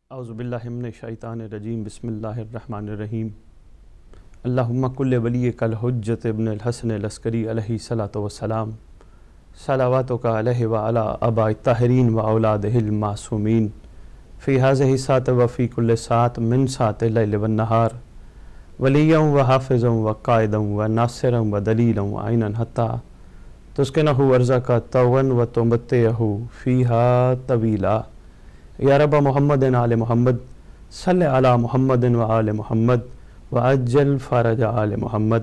اعوذ باللہ من الشیطان الرجیم بسم اللہ الرحمن الرحیم اللہم کل ولیک الحجۃ ابن الحسن العسکری علیہ الصلاۃ والسلام صلواتک علیہ وعلی آباء الطاہرین واولادہ المعصومین فی ہذہ الساعۃ وفی کل ساعۃ من ساعۃ اللیل والنہار ولییا وحافظا وقائدا وناصرا ودلیلا وعینا حتی تسکنہ ارضک طوعا وتمتعہ فیہا طویلا یا رب محمد آل محمد صلی علی محمد وآل محمد وعجل فرج آل محمد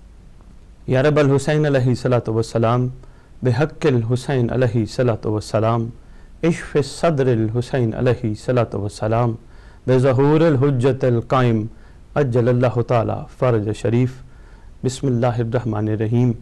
یا رب الحسین علیہ الصلاۃ والسلام بحق الحسین علیہ الصلاۃ والسلام اشف صدر الحسین علیہ الصلاۃ والسلام بظہور الحجت القائم عجل اللہ تعالی فرج شریف بسم اللہ الرحمن الرحیم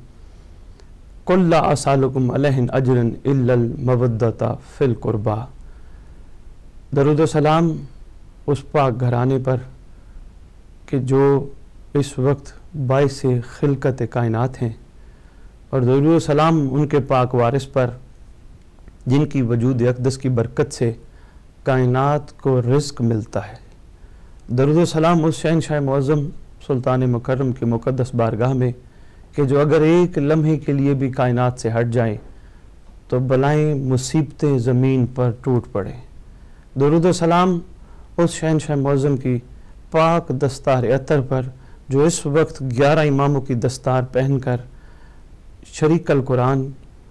قل لا اسألکم علیہ اجرا الا المودۃ فی القربى۔ درود و سلام اس پاک گھرانے پر کہ جو اس وقت باعث خلقت کائنات ہیں، اور درود و سلام ان کے پاک وارث پر جن کی وجود اقدس کی برکت سے کائنات کو رزق ملتا ہے۔ درود و سلام اس شہنشاہ معظم سلطان مکرم کی مقدس بارگاہ میں کہ جو اگر ایک لمحے کے لیے بھی کائنات سے ہٹ جائیں تو بلائیں مصیبتیں زمین پر ٹوٹ پڑیں۔ درود و سلام اس شہنشاہ معظم کی پاک دستار عطر پر جو اس وقت 11 اماموں کی دستار پہن کر شریک القرآن،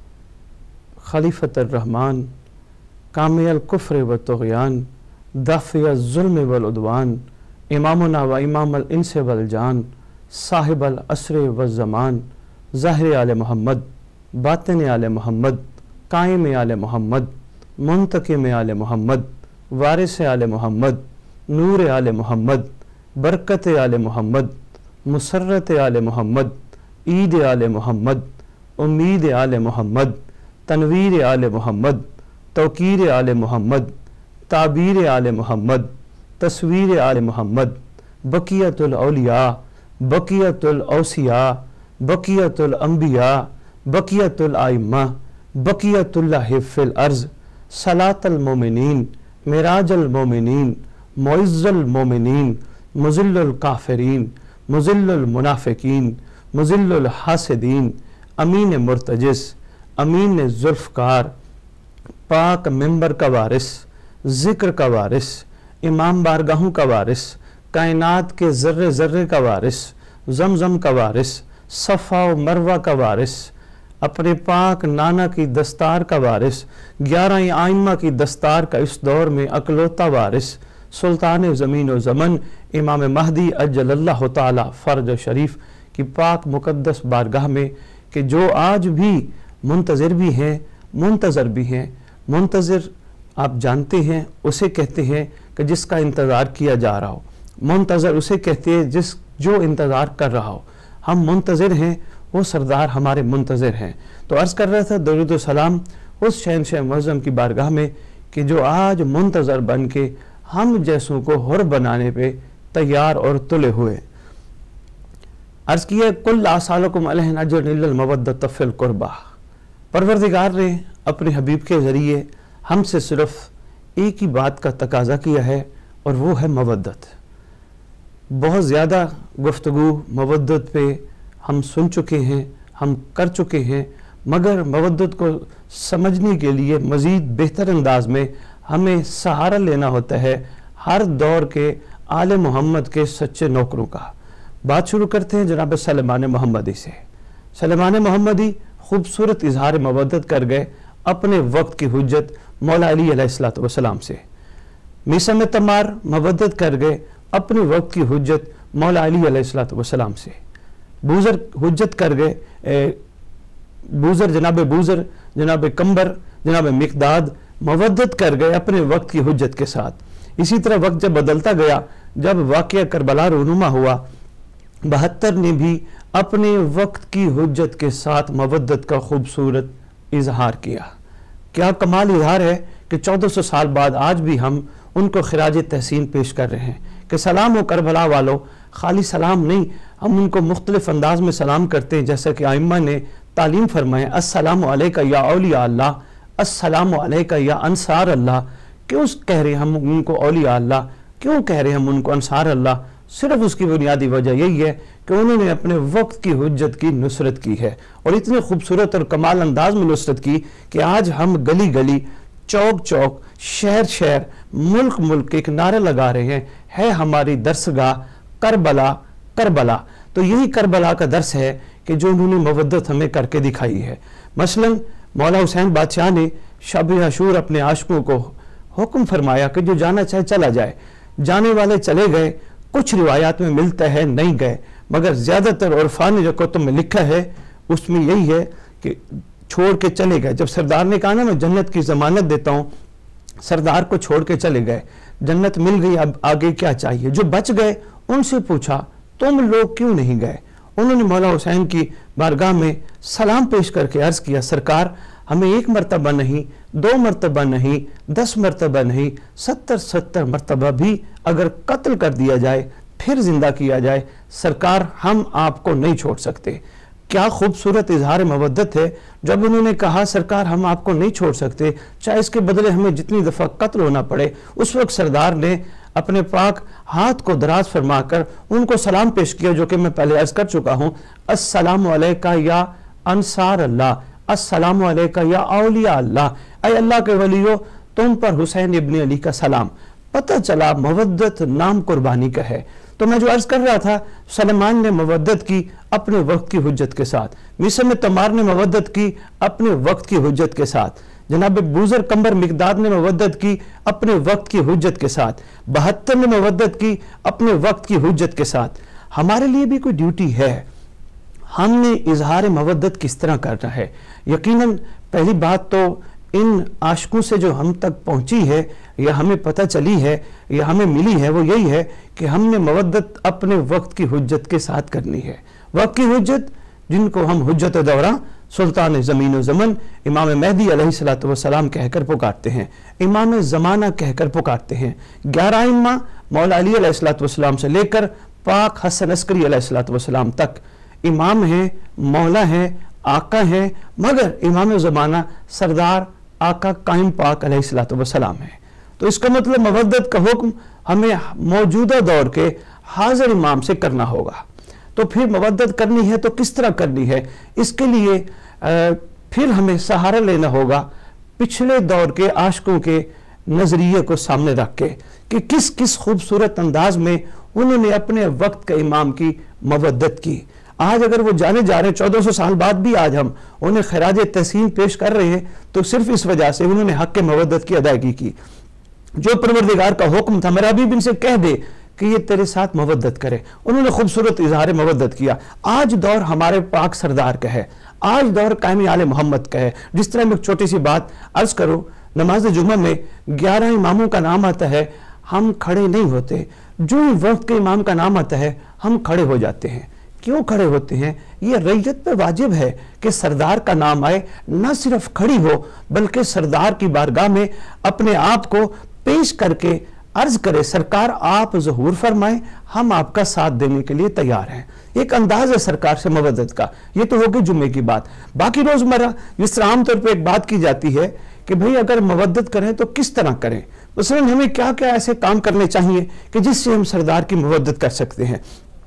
خلیفۃ الرحمن، کامی الکفر و طغیان، دافع الظلم والعدوان، امامنا و امام الانس والجان، صاحب العصر والزمان، ظاہر آل محمد، باطن آل محمد، قائم آل محمد، منتقم آل محمد، وارث آل محمد، نور آل محمد، برکت آل محمد، مسرت آل محمد، عید آل محمد، امید آل محمد، تنویر آل محمد، توقیر آل محمد، تعبیر آل محمد، تصویر آل محمد، بقیت الاولیاء، بقیت الاوصیاء، بقیت الانبیاء، بقیت الائمہ، بقیت اللہ فی الارض، صلاۃ المومنین، معراج المومنین، معز المومنین، مذل الکافرین، مذل المنافقین، مذل الحاسدین، امین مرتجس، امین ذوالفقار، پاک ممبر کا وارث، ذکر کا وارث، امام بارگاہوں کا وارث، کائنات کے ذرے ذرے کا وارث، زمزم کا وارث، صفا و مروہ کا وارث، اپنے پاک نانا کی دستار کا وارث، 11 آئمہ کی دستار کا اس دور میں اکلوتا وارث، سلطان زمین و زمن، امام مہدی عجل اللہ تعالی فرج شریف کی پاک مقدس بارگاہ میں کہ جو آج بھی منتظر بھی ہیں، منتظر بھی ہیں۔ منتظر آپ جانتے ہیں اسے کہتے ہیں کہ جس کا انتظار کیا جا رہا ہو، منتظر اسے کہتے ہیں جو انتظار کر رہا ہو۔ ہم منتظر ہیں، وہ سردار ہمارے منتظر ہیں۔ تو عرض کر رہا تھا درود و سلام اس شہنشاہ معظم کی بارگاہ میں کہ جو آج منتظر بن کے ہم جیسوں کو حر بنانے پہ تیار اور تلے ہوئے۔ عرض کیا قل لا اسألکم علیہ اجرا الا المودۃ فی القربى۔ پروردگار نے اپنے حبیب کے ذریعے ہم سے صرف ایک ہی بات کا تقاضا کیا ہے، اور وہ ہے مودت۔ بہت زیادہ گفتگو مودت پہ ہم سن چکے ہیں، ہم کر چکے ہیں، مگر مودت کو سمجھنے کے لیے مزید بہتر انداز میں ہمیں سہارا لینا ہوتا ہے ہر دور کے آل محمد کے سچے نوکروں کا۔ بات شروع کرتے ہیں جناب سلیمان محمدی سے۔ سلیمان محمدی خوبصورت اظہار مودت کر گئے اپنے وقت کی حجت مولا علی علیہ السلام سے۔ میثم تمار مودت کر گئے اپنے وقت کی حجت مولا علی علیہ السلام سے۔ بوزر حجت کر گئے، جناب بوزر، جناب کمبر، جناب مقداد مودت کر گئے اپنے وقت کی حجت کے ساتھ۔ اسی طرح وقت جب بدلتا گیا، جب واقعہ کربلا رونما ہوا، 72 نے بھی اپنے وقت کی حجت کے ساتھ مودت کا خوبصورت اظہار کیا۔ کیا کمال اظہار ہے کہ 1400 سال بعد آج بھی ہم ان کو خراج تحسین پیش کر رہے ہیں کہ سلام و کربلا والو، خالی سلام نہیں، ہم ان کو مختلف انداز میں سلام کرتے ہیں، جیسا کہ ائمہ نے تعلیم فرمائے، السلام علیکہ یا اولیاء اللہ، السلام علیکہ یا انصار اللہ، क्यों कह रहे हैं हम उनको औलिया अल्लाह, क्यों कह रहे हैं हम उनको अंसार अल्लाह? सिर्फ उसकी बुनियादी वजह यही है कि उन्होंने अपने वक्त की हुज्जत की नुसरत की है, और इतने खूबसूरत और कमाल अंदाज में नुसरत की कि आज हम गली गली, चौक चौक, शहर शहर, मुल्क मुल्क एक नारा लगा रहे हैं, है हमारी दरसगाह करबला करबला। तो यही करबला का दर्स है कि जो उन्होंने मवद्दत हमें करके दिखाई है। मसलन मौला हुसैन बादशाह ने शब आशूर अपने आशिकों को हुक्म फरमाया कि जो जाना चाहे चला जाए। जाने वाले चले गए, कुछ रिवायात में मिलता है नहीं गए, मगर ज़्यादातर उर्फान जो कुतुब में लिखा है उसमें यही है कि छोड़ के चले गए। जब सरदार ने कहा ना मैं जन्नत की ज़मानत देता हूँ, सरदार को छोड़ के चले गए, जन्नत मिल गई, अब आगे क्या चाहिए? जो बच गए उनसे पूछा तुम लोग क्यों नहीं गए? उन्होंने मौला हुसैन की बारगाह में सलाम पेश करके अर्ज़ किया, सरकार हमें 1 मरतबा नहीं, 2 मरतबा नहीं, 10 मरतबा नहीं, 70 मरतबा भी अगर कत्ल कर दिया जाए फिर जिंदा किया जाए, सरकार हम आपको नहीं छोड़ सकते। क्या खूबसूरत इजहार मवद्दत है जब उन्होंने कहा सरकार हम आपको नहीं छोड़ सकते, चाहे इसके बदले हमें जितनी दफ़ा कत्ल होना पड़े। उस वक्त सरदार ने अपने पाक हाथ को दराज फरमाकर उनको सलाम पेश किया, जो कि मैं पहले अर्ज कर चुका हूँ, अस्सलामु अलैका या अंसार अल्लाह, अस्सलामु अलैका या औलिया अल्लाह, ऐ अल्लाह के वलियो तुम पर हुसैन इब्न अली का सलाम। पता चला मवद्दत नाम कुर्बानी का है। तो मैं जो अर्ज कर रहा था, सलमान ने मवद्दत की अपने वक्त की हुज्जत के साथ, मिस्र में तमार ने मवद्दत की अपने वक्त की हुज्जत के साथ, जनाब बूजर कंबर मिकदाद ने मवद्दत की अपने वक्त की हुज्जत के साथ, 72 ने मवद्दत की अपने वक्त की हुज्जत के साथ। हमारे लिए भी कोई ड्यूटी है, हमने इजहार मवद्दत किस तरह करना है। यकीनन पहली बात तो इन आशिकों से जो हम तक पहुंची है या हमें पता चली है या हमें मिली है वो यही है कि हमने मवद्दत अपने वक्त की हुज्जत के साथ करनी है। वक्त की हुज्जत जिनको हम हुज्जत दौरा, सुल्तान ज़मीन व ज़मन, इमाम महदी अलैहिस्सलातु वस्सलाम कहकर पुकारते हैं, इमाम ज़माना कहकर पुकारते हैं। 11 इम्मा मौला अली अलैहिस्सलातु वस्सलाम से लेकर पाक हसन अस्करी अलैहिस्सलातु वस्सलाम तक इमाम हैं, मौला हैं, आका हैं, मगर इमाम ज़माना सरदार आका कायम पाक अलैहिस्सलातु वस्सलाम है। तो इसका मतलब मवद्दत का हुक्म हमें मौजूदा दौर के हाजिर इमाम से करना होगा। तो फिर मवद्दत करनी है तो किस तरह करनी है? इसके लिए फिर हमें सहारा लेना होगा पिछले दौर के आशिकों के नजरिए को सामने रख के कि किस किस खूबसूरत अंदाज में उन्होंने अपने वक्त के इमाम की मवद्दत की। आज अगर वो जाने जा रहे हैं, 1400 साल बाद भी आज हम उन्हें खराज तहसीन पेश कर रहे हैं, तो सिर्फ इस वजह से उन्होंने हक के मवद्दत की अदायगी की। जो परवरदिगार का हुक्म था मेरा हबीब इनसे कह दे कि ये तेरे साथ मवद्दत करे, उन्होंने खूबसूरत इजहार मवद्दत किया। आज दौर हमारे पाक सरदार का है, आज दौर कायमी आले मोहम्मद का है। जिस तरह मैं एक छोटी सी बात अर्ज करूं, नमाज जुम्मा में 11 इमामों का नाम आता है, हम खड़े नहीं होते। जो वक्त के इमाम का नाम आता है हम खड़े हो जाते हैं। क्यों खड़े होते हैं? ये रैयत पे वाजिब है कि सरदार का नाम आए, न सिर्फ खड़ी हो बल्कि सरदार की बारगाह में अपने आप को पेश करके अर्ज करे, सरकार आप ज़हूर फरमाएं, हम आपका साथ देने के लिए तैयार हैं। एक अंदाज है सरकार से मवद्दत का। ये तो होगी जुम्मे की बात। बाकी रोजमर्रा जिस तरह आमतौर पर एक बात की जाती है कि भाई अगर मवद्दत करें तो किस तरह करें, मसलन हमें क्या क्या ऐसे काम करने चाहिए कि जिससे हम सरदार की मवद्दत कर सकते हैं।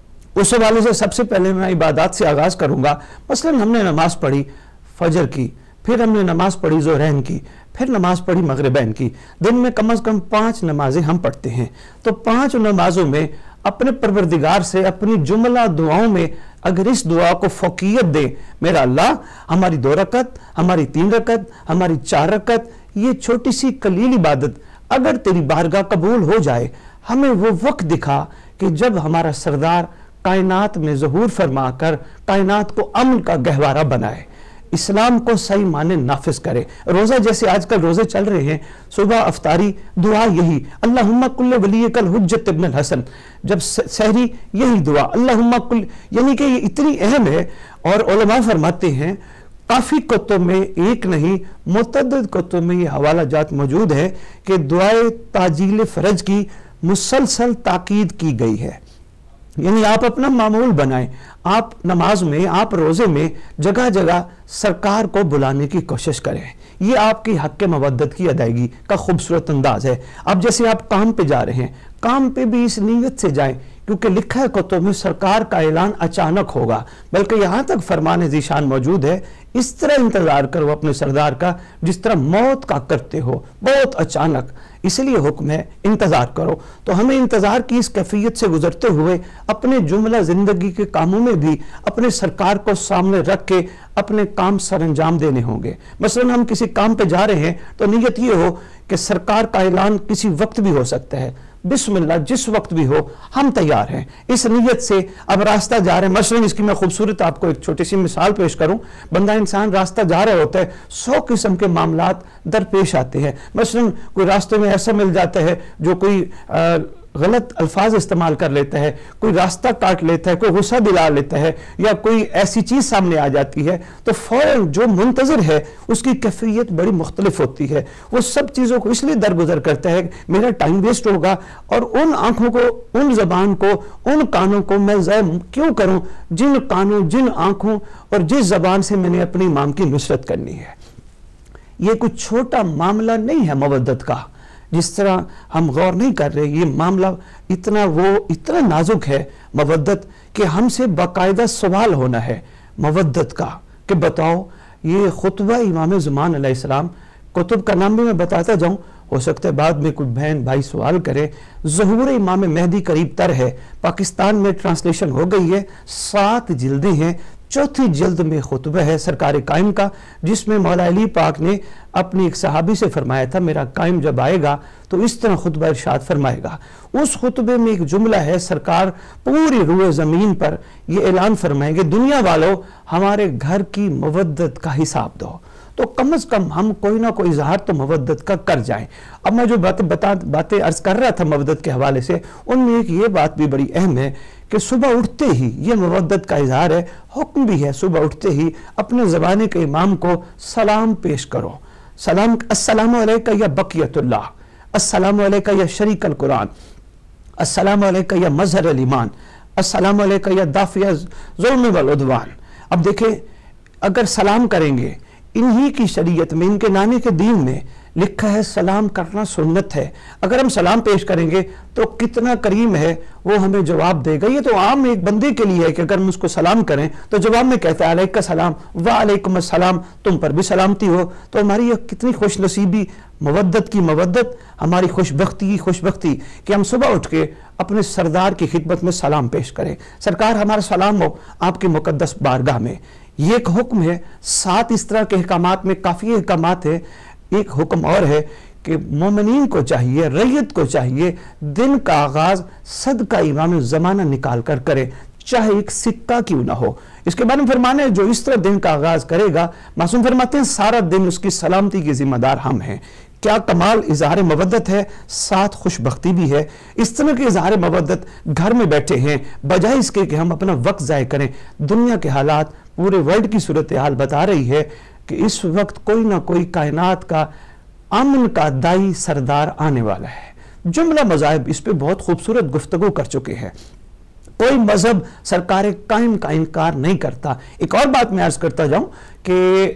उस हवाले से सबसे पहले मैं इबादत से आगाज करूंगा। मसलन हमने नमाज पढ़ी फजर की, फिर हमने नमाज पढ़ी ज़ोहरैन की, फिर नमाज पढ़ी मगरिबैन की। दिन में कम से कम 5 नमाजें हम पढ़ते हैं। तो 5 नमाजों में अपने परवरदिगार से अपनी जुमला दुआओं में अगर इस दुआ को फ़ौक़ियत दे, मेरा अल्लाह हमारी 2 रकत, हमारी 3 रकत, हमारी 4 रकत, ये छोटी सी कलील इबादत अगर तेरी बारगाह कबूल हो जाए, हमें वो वक्त दिखा कि जब हमारा सरदार कायनात में ज़हूर फरमा कर कायनात को अमन का गहवारा बनाए, इस्लाम को सही माने नाफिज करे। रोज़ा जैसे आजकल रोज़े चल रहे हैं, सुबह अफ्तारी दुआ यही अल्लाहुम्मा कुल्ले वलियकल हुज्जत इब्न हसन, जब सहरी यही दुआ अल्लाहुम्मा कुल्ले, यानी कि ये इतनी अहम है। और उलमा फरमाते हैं काफ़ी कुतुब में, एक नहीं मुतअद्दिद कुतुब में ये हवाला जात मौजूद है कि दुआए ताजील फ़रज की मुसलसल ताकीद की गई है। यानी आप अपना मामूल बनाएं, आप नमाज में, आप रोज़े में जगह जगह सरकार को बुलाने की कोशिश करें। یہ آپ کی حق مودت کی ادائیگی کا خوبصورت انداز ہے۔ اب جیسے آپ کام پہ جا رہے ہیں، کام پہ بھی اس نیت سے جائیں، کیونکہ لکھا ہے کتب میں سرکار کا اعلان اچانک ہوگا، بلکہ یہاں تک فرمان ذیشان موجود ہے، اس طرح انتظار کرو اپنے سردار کا جس طرح موت کا کرتے ہو، بہت اچانک، اس لیے حکم ہے انتظار کرو۔ تو ہمیں انتظار کی اس کیفیت سے گزرتے ہوئے اپنے جملہ زندگی کے کاموں میں بھی اپنے سرکار کو سامنے رکھ کے اپنے کام سر انجام دینے ہوں گے۔ مثلا ہم کسی کام پہ جا رہے ہیں تو نیت یہ ہو کہ سرکار کا اعلان کسی وقت بھی ہو سکتا ہے، بسم اللہ جس وقت بھی ہو ہم تیار ہیں، اس نیت سے اب راستہ جا رہے ہیں۔ مثلا اس کی میں خوبصورت آپ کو ایک چھوٹی سی مثال پیش کروں، بندہ انسان راستہ جا رہا ہوتا ہے، 100 قسم کے معاملات درپیش آتے ہیں۔ مثلا کوئی راستے میں ایسا مل جاتا ہے جو کوئی غلط الفاظ استعمال کر لیتا ہے، کوئی راستہ کاٹ لیتا ہے، کوئی غصہ دلا لیتا ہے، یا کوئی ایسی چیز سامنے آ جاتی ہے تو فوراً جو منتظر ہے اس کی کیفیت بڑی مختلف ہوتی ہے۔ وہ سب چیزوں کو اس لیے درگزر کرتا ہے کہ میرا ٹائم ویسٹ ہوگا، اور ان آنکھوں کو، ان زبان کو، ان کانوں کو میں ضائع کیوں کروں جن کانوں، جن آنکھوں اور جس زبان سے میں نے اپنی امام کی نصرت کرنی ہے۔ یہ کوئی چھوٹا معاملہ نہیں ہے مودت کا، جس طرح ہم غور نہیں کر رہے۔ یہ معاملہ اتنا نازک ہے مودت کہ ہم سے باقاعدہ سوال ہونا ہے مودت کا کہ بتاؤ، یہ خطبہ امام زمان علیہ السلام، کتب کا نام بھی میں بتاتا جاؤں، ہو سکتا ہے بعد میں کوئی بہن بھائی سوال کرے۔ ظہور امام مہدی قریب تر ہے، پاکستان میں ٹرانسلیشن ہو گئی ہے، 7 جلدیں ہیں، 4تھی جلد میں خطبہ ہے سرکار قائم کا، جس میں مولا علی پاک نے اپنی ایک صحابی سے فرمایا تھا میرا قائم جب آئے گا تو اس طرح خطبہ ارشاد فرمائے گا۔ اس خطبے میں ایک جملہ ہے، سرکار پوری روئے زمین پر یہ اعلان فرمائیں گے دنیا والوں ہمارے گھر کی مودت کا حساب دو، تو کم از کم ہم کوئی نہ کوئی اظہار تو مودت کا کر جائیں۔ اب میں جو باتیں عرض کر رہا تھا مودت کے حوالے سے، ان میں ایک یہ بات بھی بڑی اہم ہے کہ صبح اٹھتے ہی یہ مودت کا اظہار ہے، حکم بھی ہے، صبح اٹھتے ہی اپنے زمانے کے امام کو سلام پیش کرو۔ سلام، السلام علیکہ یا بقیت اللہ، السلام علیکہ یا شریک القرآن، السلام علیکہ یا مظہر الایمان، السلام علیکہ یا دافع ظلم والعدوان۔ اب دیکھیں، اگر سلام کریں گے، انہی کی شریعت میں، ان کے نانے کے دین میں لکھا ہے سلام کرنا سنت ہے۔ اگر ہم سلام پیش کریں گے تو کتنا کریم ہے وہ ہمیں جواب دے گا۔ یہ تو عام ایک بندے کے لیے ہے کہ اگر ہم اس کو سلام کریں تو جواب میں کہتا ہے علیکہ السلام وعلیکم السلام، تم پر بھی سلامتی ہو۔ تو ہماری یہ کتنی خوش نصیبی، مودت کی مودت، ہماری خوش بختی کی خوش بختی کہ ہم صبح اٹھ کے اپنے سردار کی خدمت میں سلام پیش کریں۔ سرکار ہمارا سلام ہو آپ کی مقدس بارگاہ میں۔ یہ ایک حکم ہے، 7 اس طرح کے احکامات میں کافی احکامات ہیں۔ ایک حکم اور ہے کہ مومنین کو چاہیے، رعیت کو چاہیے دن کا آغاز صدقہ امام زمانہ نکال کر کرے، چاہے ایک سکہ کیوں نہ ہو۔ اس کے بارے میں فرمانے جو اس طرح دن کا آغاز کرے گا، معصوم فرماتے ہیں سارا دن اس کی سلامتی کی ذمہ دار ہم ہیں۔ کیا کمال اظہار مودت ہے، ساتھ خوش بختی بھی ہے۔ اس طرح کے اظہار مودت گھر میں بیٹھے ہیں، بجائے اس کے کہ ہم اپنا وقت ضائع کریں۔ دنیا کے حالات، پورے ورلڈ کی صورتحال بتا رہی ہے کہ اس وقت کوئی نہ کوئی کائنات کا امن کا دائی سردار آنے والا ہے۔ جملہ مذاہب اس پہ بہت خوبصورت گفتگو کر چکے ہیں۔ کوئی مذہب سرکار قائم کا انکار نہیں کرتا۔ ایک اور بات میں عرض کرتا جاؤں کہ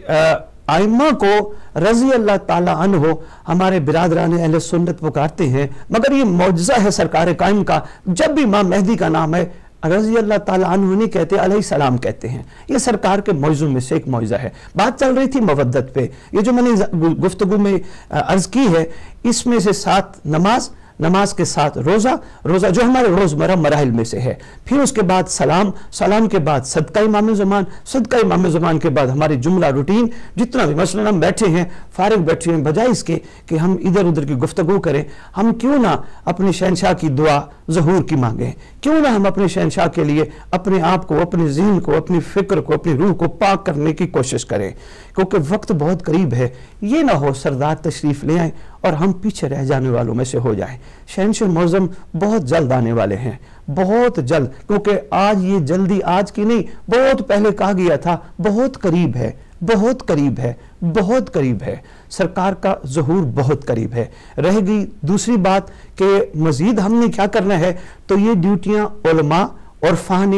ائمہ کو رضی اللہ تعالی عنہ ہمارے برادران اہل سنت پکارتے ہیں، مگر یہ معجزہ ہے سرکار قائم کا، جب بھی امام مہدی کا نام ہے رضی اللہ تعالیٰ عنہ نہیں کہتے، علیہ السلام کہتے ہیں۔ یہ سرکار کے معجزوں میں سے ایک معجزہ ہے۔ بات چل رہی تھی مودت پہ، یہ جو میں نے گفتگو میں عرض کی ہے، اس میں سے 7 نماز، نماز کے ساتھ روزہ، روزہ جو ہمارے روزمرہ مراحل میں سے ہے، پھر اس کے بعد سلام، سلام کے بعد صدقہ امام زمان، صدقہ امام زمان کے بعد ہماری جملہ روٹین جتنا بھی، مثلا ہم بیٹھے ہیں، فارغ بیٹھے ہیں، بجائے اس کے کہ ہم ادھر ادھر کی گفتگو کریں، ہم کیوں نہ اپنے شہنشاہ کی دعا ظہور کی مانگیں، کیوں نہ ہم اپنے شہنشاہ کے لیے اپنے آپ کو، اپنے ذہن کو، اپنی فکر کو، اپنی روح کو پاک کرنے کی کوشش کریں، کیونکہ وقت بہت قریب ہے۔ یہ نہ ہو سردار تشریف لے آئیں اور ہم پیچھے رہ جانے والوں میں سے ہو جائیں۔ شہنشاہ معظم بہت جلد آنے والے ہیں، بہت جلد، کیونکہ آج یہ جلدی آج کی نہیں، بہت پہلے کہا گیا تھا، بہت قریب ہے، بہت قریب ہے، بہت قریب ہے، سرکار کا ظہور بہت قریب ہے۔ رہ گئی دوسری بات کہ مزید ہم نے کیا کرنا ہے، تو یہ ڈیوٹیاں علماء عرفاء نے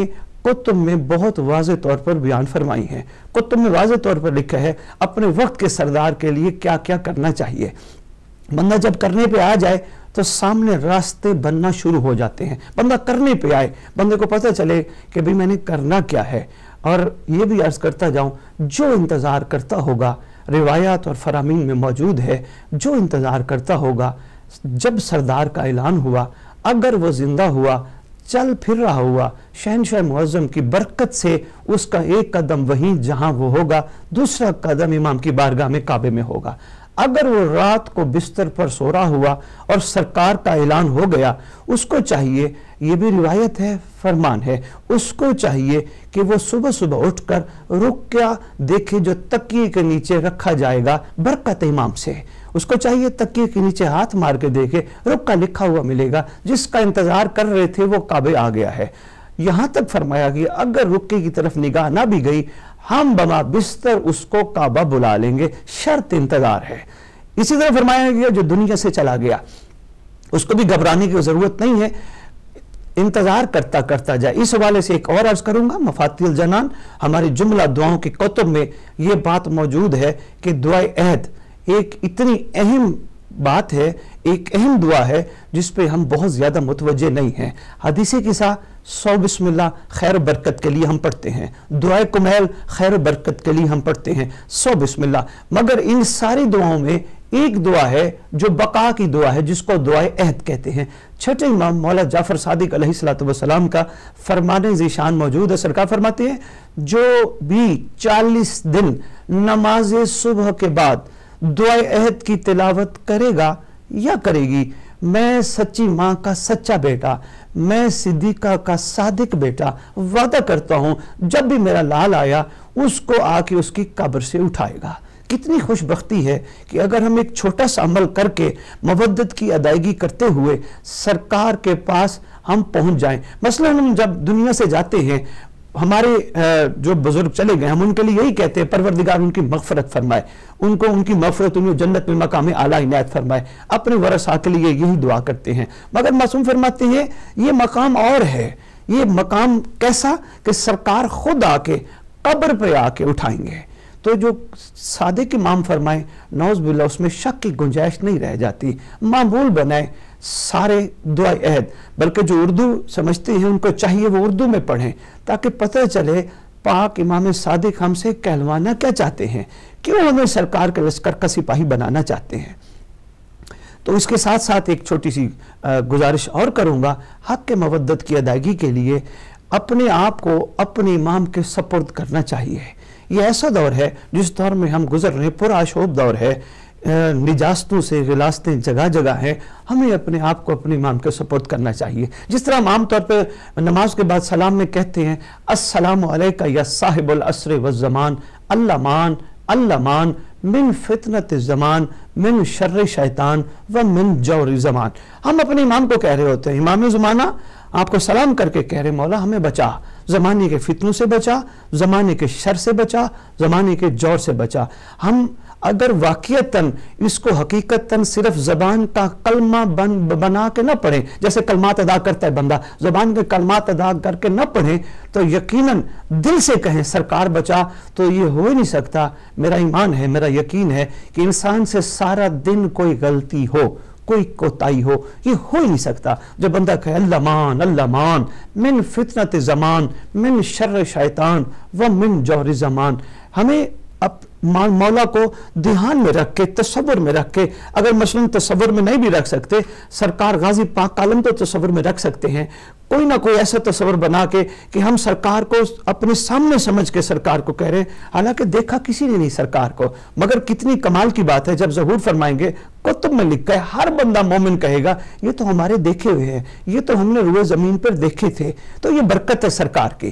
कुतुब में बहुत वाज़ेह तौर पर बयान फरमाई हैं। कुतुब में वाज़ेह तौर पर लिखा है अपने वक्त के सरदार के लिए क्या क्या करना चाहिए। बंदा जब करने पे आ जाए तो सामने रास्ते बनना शुरू हो जाते हैं। बंदा करने पे आए, बंदे को पता चले कि भाई मैंने करना क्या है। और ये भी अर्ज करता जाऊं, जो इंतज़ार करता होगा, रिवायात और फरामीन में मौजूद है, जो इंतज़ार करता होगा जब सरदार का ऐलान हुआ, अगर वो जिंदा हुआ, चल फिर रहा हुआ, शहनशाह मुअज़्ज़म की बरकत से उसका एक कदम वहीं जहां वो होगा, दूसरा कदम इमाम की बारगाह में काबे में होगा। अगर वो रात को बिस्तर पर सो रहा हुआ और सरकार का ऐलान हो गया, उसको चाहिए, ये भी रिवायत है, फरमान है, उसको चाहिए कि वो सुबह सुबह उठकर रुक्या देखे जो तकिए के नीचे रखा जाएगा बरकत इमाम से। उसको चाहिए तकिए के नीचे हाथ मार के देखे, रुक्का लिखा हुआ मिलेगा, जिसका इंतजार कर रहे थे वो काबे आ गया है। यहां तक फरमाया गया अगर रुक्के की तरफ निगाह ना भी गई, हम बमा बिस्तर उसको काबा बुला लेंगे, शर्त इंतजार है। इसी तरह फरमाया गया जो दुनिया से चला गया उसको भी घबराने की जरूरत नहीं है, इंतजार करता करता जाए। इस हवाले से एक और अर्ज करूंगा, मफातिल जनान हमारी जुमला दुआओं के कुतुब में यह बात मौजूद है कि दुआ अहद एक इतनी अहम बात है, एक अहम दुआ है जिस पे हम बहुत ज्यादा मुतवज्जे नहीं हैं। हदीसे के साथ 100 बिस्मिल्लाह खैर बरकत के लिए हम पढ़ते हैं, दुआ कुमैल खैर बरकत के लिए हम पढ़ते हैं 100 बिस्मिल्लाह, मगर इन सारी दुआओं में एक दुआ है जो बका की दुआ है, जिसको दुआ अहद कहते हैं। छठे इमाम मौला जाफर सादिक अलैहिस्सलातु वस्सलाम का फरमाने ज़ीशान मौजूद है। सरकार फरमाते हैं जो भी 40 दिन नमाज सुबह के बाद दुआ अहद की तिलावत करेगा या करेगी, मैं सच्ची माँ का सच्चा बेटा, मैं सिद्दीका का सादिक बेटा वादा करता हूं जब भी मेरा लाल आया उसको आके उसकी कब्र से उठाएगा। कितनी खुशबख्ती है कि अगर हम एक छोटा सा अमल करके मवद्दत की अदायगी करते हुए सरकार के पास हम पहुंच जाएं। मसलन हम जब दुनिया से जाते हैं, हमारे जो बुजुर्ग चले गए, हम उनके लिए यही कहते हैं परवरदिगार उनकी मगफरत फरमाए, उनको उनकी मगफरत उन्हें जन्नत में मकाम आला इनायत फरमाए, अपने वरसा के लिए यही दुआ करते हैं। मगर मासूम फरमाते हैं ये मकाम और है, ये मकाम कैसा कि सरकार खुद आके कब्र पे आके उठाएंगे। तो जो सादिक इमाम फरमाए नौज बिल्लाह उसमें शक की गुंजाइश नहीं रह जाती। मामूल बनाए सारे दुआ अहद, बल्कि जो उर्दू समझते हैं उनको चाहिए वो उर्दू में पढ़ें ताकि पता चले पाक इमाम सादिक हमसे कहलवाना क्या चाहते हैं, क्यों हमें सरकार के लश्कर का सिपाही बनाना चाहते हैं। तो इसके साथ साथ एक छोटी सी गुजारिश और करूंगा, हक के मवद्दत की अदायगी के लिए अपने आप को अपने इमाम के सपुर्द करना चाहिए। ये ऐसा दौर है जिस दौर में हम गुजर रहे, पुरआशोब दौर है, निजास्तों से गिलास्तें जगह जगह हैं। हमें अपने आप को अपने इमाम के सपोर्ट करना चाहिए। जिस तरह हम आमतौर पर नमाज के बाद सलाम में कहते हैं अस्सलामु अलैका या साहिबुल अस्र व ज़मान अल्लामान अल्लामान मिन फितनत ज़मान मिन शर्र शैतान व मिन जौर ज़मान। हम अपने इमाम को कह रहे होते हैं, इमाम ज़माना आपको सलाम करके कह रहे मौला हमें बचा, ज़माने के फितनों से बचा, ज़माने के शर से बचा, ज़माने के जौर से बचा। हम अगर वाक़ियतन इसको हकीकतन सिर्फ ज़बान का कलमा बना के न पढ़ें, जैसे कलमात अदा करता है बंदा, ज़बान के कलमात अदा करके न पढ़ें, तो यकीनन दिल से कहें सरकार बचा, तो ये हो ही नहीं सकता। मेरा ईमान है, मेरा यकीन है कि इंसान से सारा दिन कोई गलती हो, कोई कोताही हो, ये हो ही नहीं सकता। जब बंदा कहे अल्लामान अल्लामान मिन फितनत ज़मान मिन शर्र शैतान व मिन जौर ज़मान, हमें अब मौला को ध्यान में रख के, तसव्वुर में रख के, अगर मसलन तसव्वुर में नहीं भी रख सकते, सरकार गाजी पाक आलम तो तसव्वुर में रख सकते हैं। कोई ना कोई ऐसा तसव्वुर बना के कि हम सरकार को अपने सामने समझ के सरकार को कह रहे हैं, हालांकि देखा किसी ने नहीं सरकार को। मगर कितनी कमाल की बात है जब ज़हूर फरमाएंगे, कुतुब में लिखा है हर बंदा मोमिन कहेगा ये तो हमारे देखे हुए हैं, ये तो हमने रुए ज़मीन पर देखे थे। तो ये बरकत है सरकार की।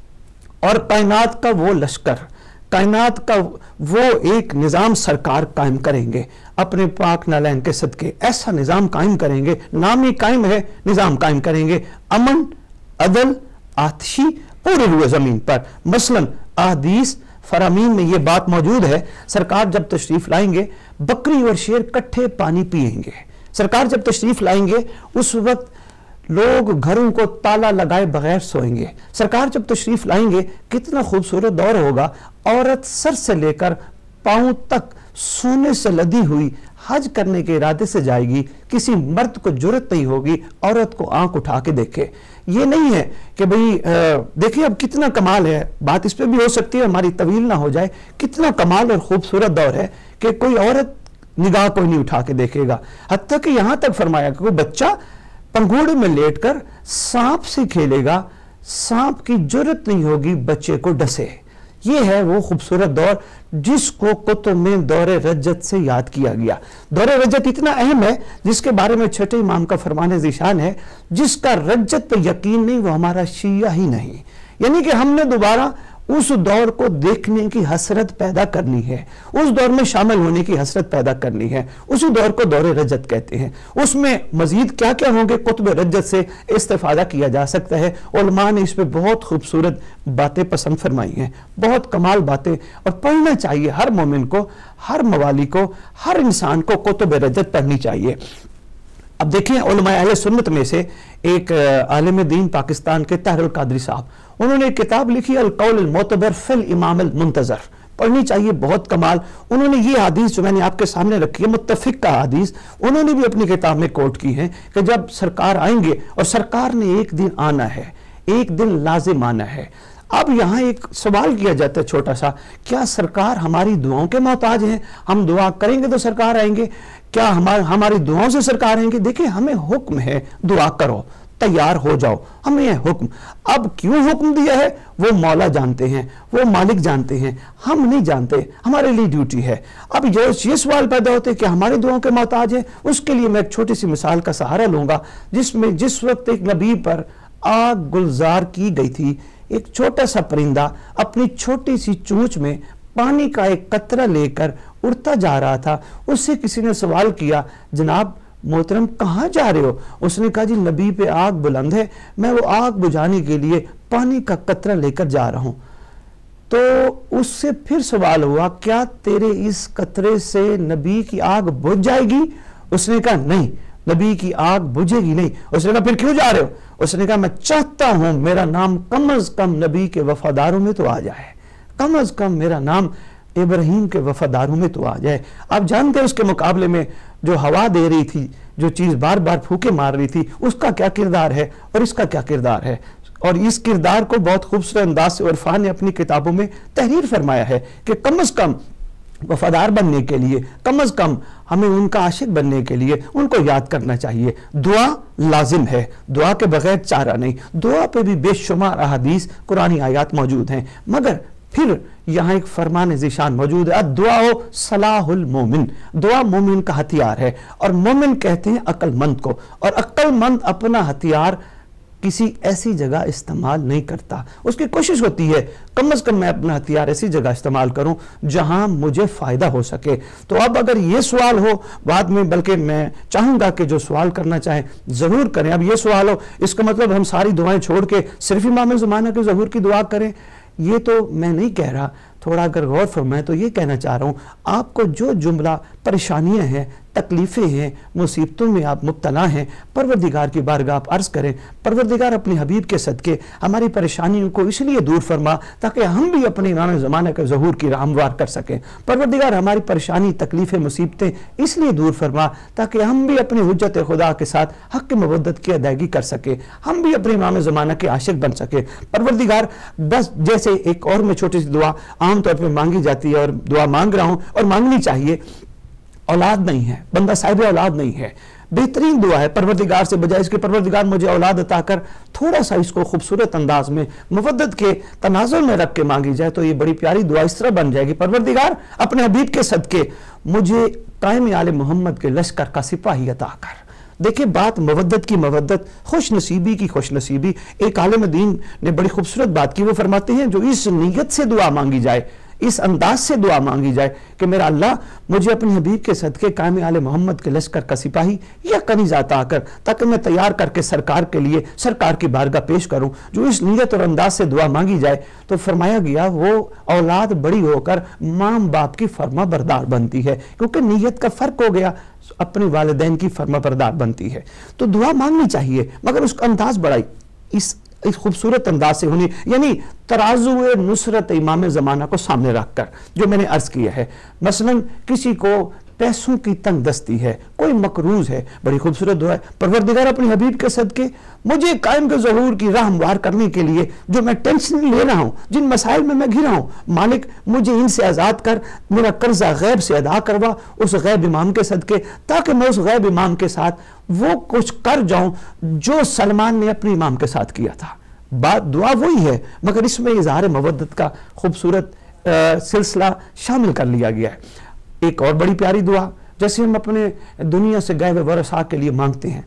और कायनात का वो लश्कर, कायनात का वो एक निज़ाम सरकार कायम करेंगे अपने पाक नालैन के सदके। ऐसा निज़ाम कायम करेंगे, नाम ही कायम है, निज़ाम कायम करेंगे, अमन अदल आतिशी पूरे हुए ज़मीन पर। मसलन अहदीस फरामीन में ये बात मौजूद है, सरकार जब तशरीफ लाएंगे बकरी और शेर इकट्ठे पानी पिएंगे। सरकार जब तशरीफ लाएंगे उस वक्त لوگ گھروں کو تالا لگائے بغیر سوئیں گے. سرکار جب تشریف لائیں گے کتنا خوبصورت دور ہوگا. عورت سر سے لے کر پاؤں تک سونے سے لدی ہوئی حج کرنے کے ارادے سے جائے گی. کسی مرد کو جرت نہیں ہوگی عورت کو آنکھ اٹھا کے دیکھے. یہ نہیں ہے کہ بھئی دیکھیں اب کتنا کمال ہے. بات اس پہ بھی ہو سکتی ہے ہماری طویل نہ ہو جائے. کتنا کمال اور خوبصورت دور ہے کہ کوئی عورت نگاہ کوئی نہیں اٹھا کے دیکھے گا. حتیٰ کہ یہاں تک فرمایا کہ کوئی بچہ پنگوڑے میں لیٹ کر سانپ سے کھیلے گا, سانپ کی جرت نہیں ہوگی بچے کو ڈسے. یہ ہے وہ خوبصورت دور جس کو کتب میں دور رجت سے یاد کیا گیا. دور رجت اتنا اہم ہے جس کے بارے میں چھٹے امام کا فرمان ذیشان ہے, جس کا رجت پہ یقین نہیں وہ ہمارا شیعہ ہی نہیں. یعنی کہ ہم نے دوبارہ اس دور کو دیکھنے کی حسرت پیدا کرنی ہے, اس دور میں شامل ہونے کی حسرت پیدا کرنی ہے. اسی دور کو دور رجت کہتے ہیں. اس میں مزید کیا کیا ہوں گے کتب رجت سے استفادہ کیا جا سکتا ہے. علماء نے اس پہ بہت خوبصورت باتیں پسند فرمائی ہیں, بہت کمال باتیں, اور پڑھنا چاہیے ہر مومن کو, ہر موالی کو, ہر انسان کو کتب رجت پڑھنی چاہیے. اب دیکھیں علماء اہل سنت میں سے ایک عالم دین پاکستان کے طاہر القادری صاحب, انہوں نے ایک کتاب لکھی القول المعتبر فی الامام المنتظر, پڑھنی چاہیے, بہت کمال. انہوں نے یہ حدیث جو میں نے آپ کے سامنے رکھی ہے متفق کا حدیث, انہوں نے بھی اپنی کتاب میں کوٹ کی ہے کہ جب سرکار آئیں گے اور سرکار نے ایک دن آنا ہے, ایک دن لازم آنا ہے. اب یہاں ایک سوال کیا جاتا ہے چھوٹا سا, کیا سرکار ہماری دعاؤں کے محتاج ہیں؟ ہم دعا کریں گے تو سرکار آئیں گے, کیا ہماری دعاؤں سے سرکار آئیں گے؟ دیکھیں ہمیں حکم ہے دعا کرو, تیار ہو جاؤ, ہمیں حکم. اب کیوں حکم دیا ہے وہ مولا جانتے ہیں, وہ مالک جانتے ہیں, ہم نہیں جانتے, ہمارے لیے ڈیوٹی ہے. اب یہ سوال پیدا ہوتے ہیں کہ ہمارے دعاؤں کے محتاج ہیں. اس کے لیے میں ایک چھوٹی سی مثال کا سہارا لوں گا, جس وقت ایک نبی پر آگ گلزار کی گئی تھی, ایک چھوٹا سا پرندہ اپنی چھوٹی سی چونچ میں پانی کا ایک قطرہ لے کر اڑتا جا رہا تھا. اس سے کسی نے سوال کیا, جناب محترم کہاں جا رہے ہو؟ اس نے کہا جی نبی پہ آگ بلند ہے, میں وہ آگ بجھانے کے لیے پانی کا قطرہ لے کر جا رہا ہوں. تو اس سے پھر سوال ہوا, کیا تیرے اس قطرے سے نبی کی آگ بجھ جائے گی؟ اس نے کہا نہیں, نبی کی آگ بجھے گی نہیں. اس نے کہا پھر کیوں جا رہے ہو؟ اس نے کہا میں چاہتا ہوں میرا نام کم از کم نبی کے وفاداروں میں تو آ جائے, کم از کم میرا نام ابراہیم کے وفاداروں میں تو آ جائے. آپ جانتے ہیں اس کے مقابلے میں جو ہوا دے رہی تھی, جو چیز بار بار پھونکے مار رہی تھی, اس کا کیا کردار ہے اور اس کا کیا کردار ہے. اور اس کردار کو بہت خوبصورت انداز سے عرفان نے اپنی کتابوں میں تحریر فرمایا ہے کہ کم از کم وفادار بننے کے لیے, کم از کم ہمیں ان کا عاشق بننے کے لیے ان کو یاد کرنا چاہیے. دعا لازم ہے, دعا کے بغیر چارہ نہیں. دعا پہ بھی بے شمار احادیث قرآنی آیات موجود ہیں, مگر پھر یہاں ایک فرمان ذیشان موجود ہے, دعا صلاح المومن, دعا مومن کا ہتھیار ہے. اور مومن کہتے ہیں عقل مند کو, اور عقل مند اپنا ہتھیار کسی ایسی جگہ استعمال نہیں کرتا. اس کی کوشش ہوتی ہے کم از کم میں اپنا ہتھیار ایسی جگہ استعمال کروں جہاں مجھے فائدہ ہو سکے. تو اب اگر یہ سوال ہو بعد میں, بلکہ میں چاہوں گا کہ جو سوال کرنا چاہیں ضرور کریں. اب یہ سوال ہو اس کا مطلب ہم ساری دعائیں چھوڑ کے صرف امام زمانہ کے ظہور کی دعا کریں, یہ تو میں نہیں کہہ رہا. تھوڑا اگر غور فرمائیں تو یہ کہنا چاہ رہا ہوں, آپ کو جو جملہ پریشانیاں ہیں, تکلیفیں ہیں, مصیبتوں میں آپ مبتلا ہیں, پروردگار کی بارگاہ آپ عرض کریں. پروردگار اپنے حبیب کے صدقے ہماری پریشانیوں کو اس لیے دور فرما تاکہ ہم بھی اپنے امام زمانہ کے ظہور کی راہ ہموار کر سکیں. پروردگار ہماری پریشانی, تکلیفیں, مصیبتیں اس لیے دور فرما تاکہ ہم بھی اپنی حجت خدا کے ساتھ حق مودت کی ادائیگی کر سکیں, ہم بھی اپنے امام زمانہ کے عاشق بن سکیں. پروردگار بس جیسے ایک اور میں چھوٹی سی دعا عام طور پہ مانگی جاتی ہے اور دعا مانگ رہا ہوں اور مانگنی چاہیے, اولاد نہیں ہے, بندہ صاحب اولاد نہیں ہے, بہترین دعا ہے پروردگار سے بجائے اس کے پروردگار مجھے اولاد عطا کر, تھوڑا سا اس کو خوبصورت انداز میں مودت کے تناظر میں رکھ کے مانگی جائے تو یہ بڑی پیاری دعا اس طرح بن جائے گی, پروردگار اپنے حبیب کے صدقے مجھے قائم آل محمد کے لشکر کا سپاہی عطا کر. دیکھیں بات مودت کی مودت, خوش نصیبی کی خوش نصیبی. ایک عالم دین نے بڑی خوبصورت بات کی, وہ فرماتے ہیں جو اس نیت سے دعا مانگی جائے, اس انداز سے دعا مانگی جائے کہ میرا اللہ مجھے اپنے حبیب کے صدقے قائم آل محمد کے لشکر کا سپاہی یا کنیز عطا کر، تاکہ میں تیار کر کے سرکار کے لیے سرکار کی بارگاہ پیش کروں۔ جو اس نیت اور انداز سے دعا مانگی جائے تو فرمایا گیا وہ اولاد بڑی ہو کر ماں باپ کی فرما بردار بنتی ہے، کیونکہ نیت کا فرق ہو گیا، اپنے والدین کی فرما بردار بنتی ہے۔ تو دعا مانگنی چاہیے، مگر اس کا انداز بڑا اس خوبصورت انداز سے ہونی، یعنی ترازو نصرت امام زمانہ کو سامنے رکھ کر، جو میں نے عرض کیا ہے۔ مثلا کسی کو پیسوں کی تنگ دستی ہے، کوئی مقروض ہے، بڑی خوبصورت دعا ہے، پروردگار اپنے حبیب کے صدقے مجھے قائم کے ظہور کی راہ ہموار کرنے کے لیے جو میں ٹینشن لے رہا ہوں، جن مسائل میں میں گھرا ہوں، مالک مجھے ان سے آزاد کر، میرا قرضہ غیب سے ادا کروا اس غیب امام کے صدقے، تاکہ میں اس غیب امام کے ساتھ وہ کچھ کر جاؤں جو سلمان نے اپنے امام کے ساتھ کیا تھا۔ بات دعا وہی ہے، مگر اس میں اظہار مودت کا خوبصورت سلسلہ شامل کر لیا گیا ہے۔ ایک اور بڑی پیاری دعا جیسے ہم اپنے دنیا سے گئے ہوئے ورثاء کے لیے مانگتے ہیں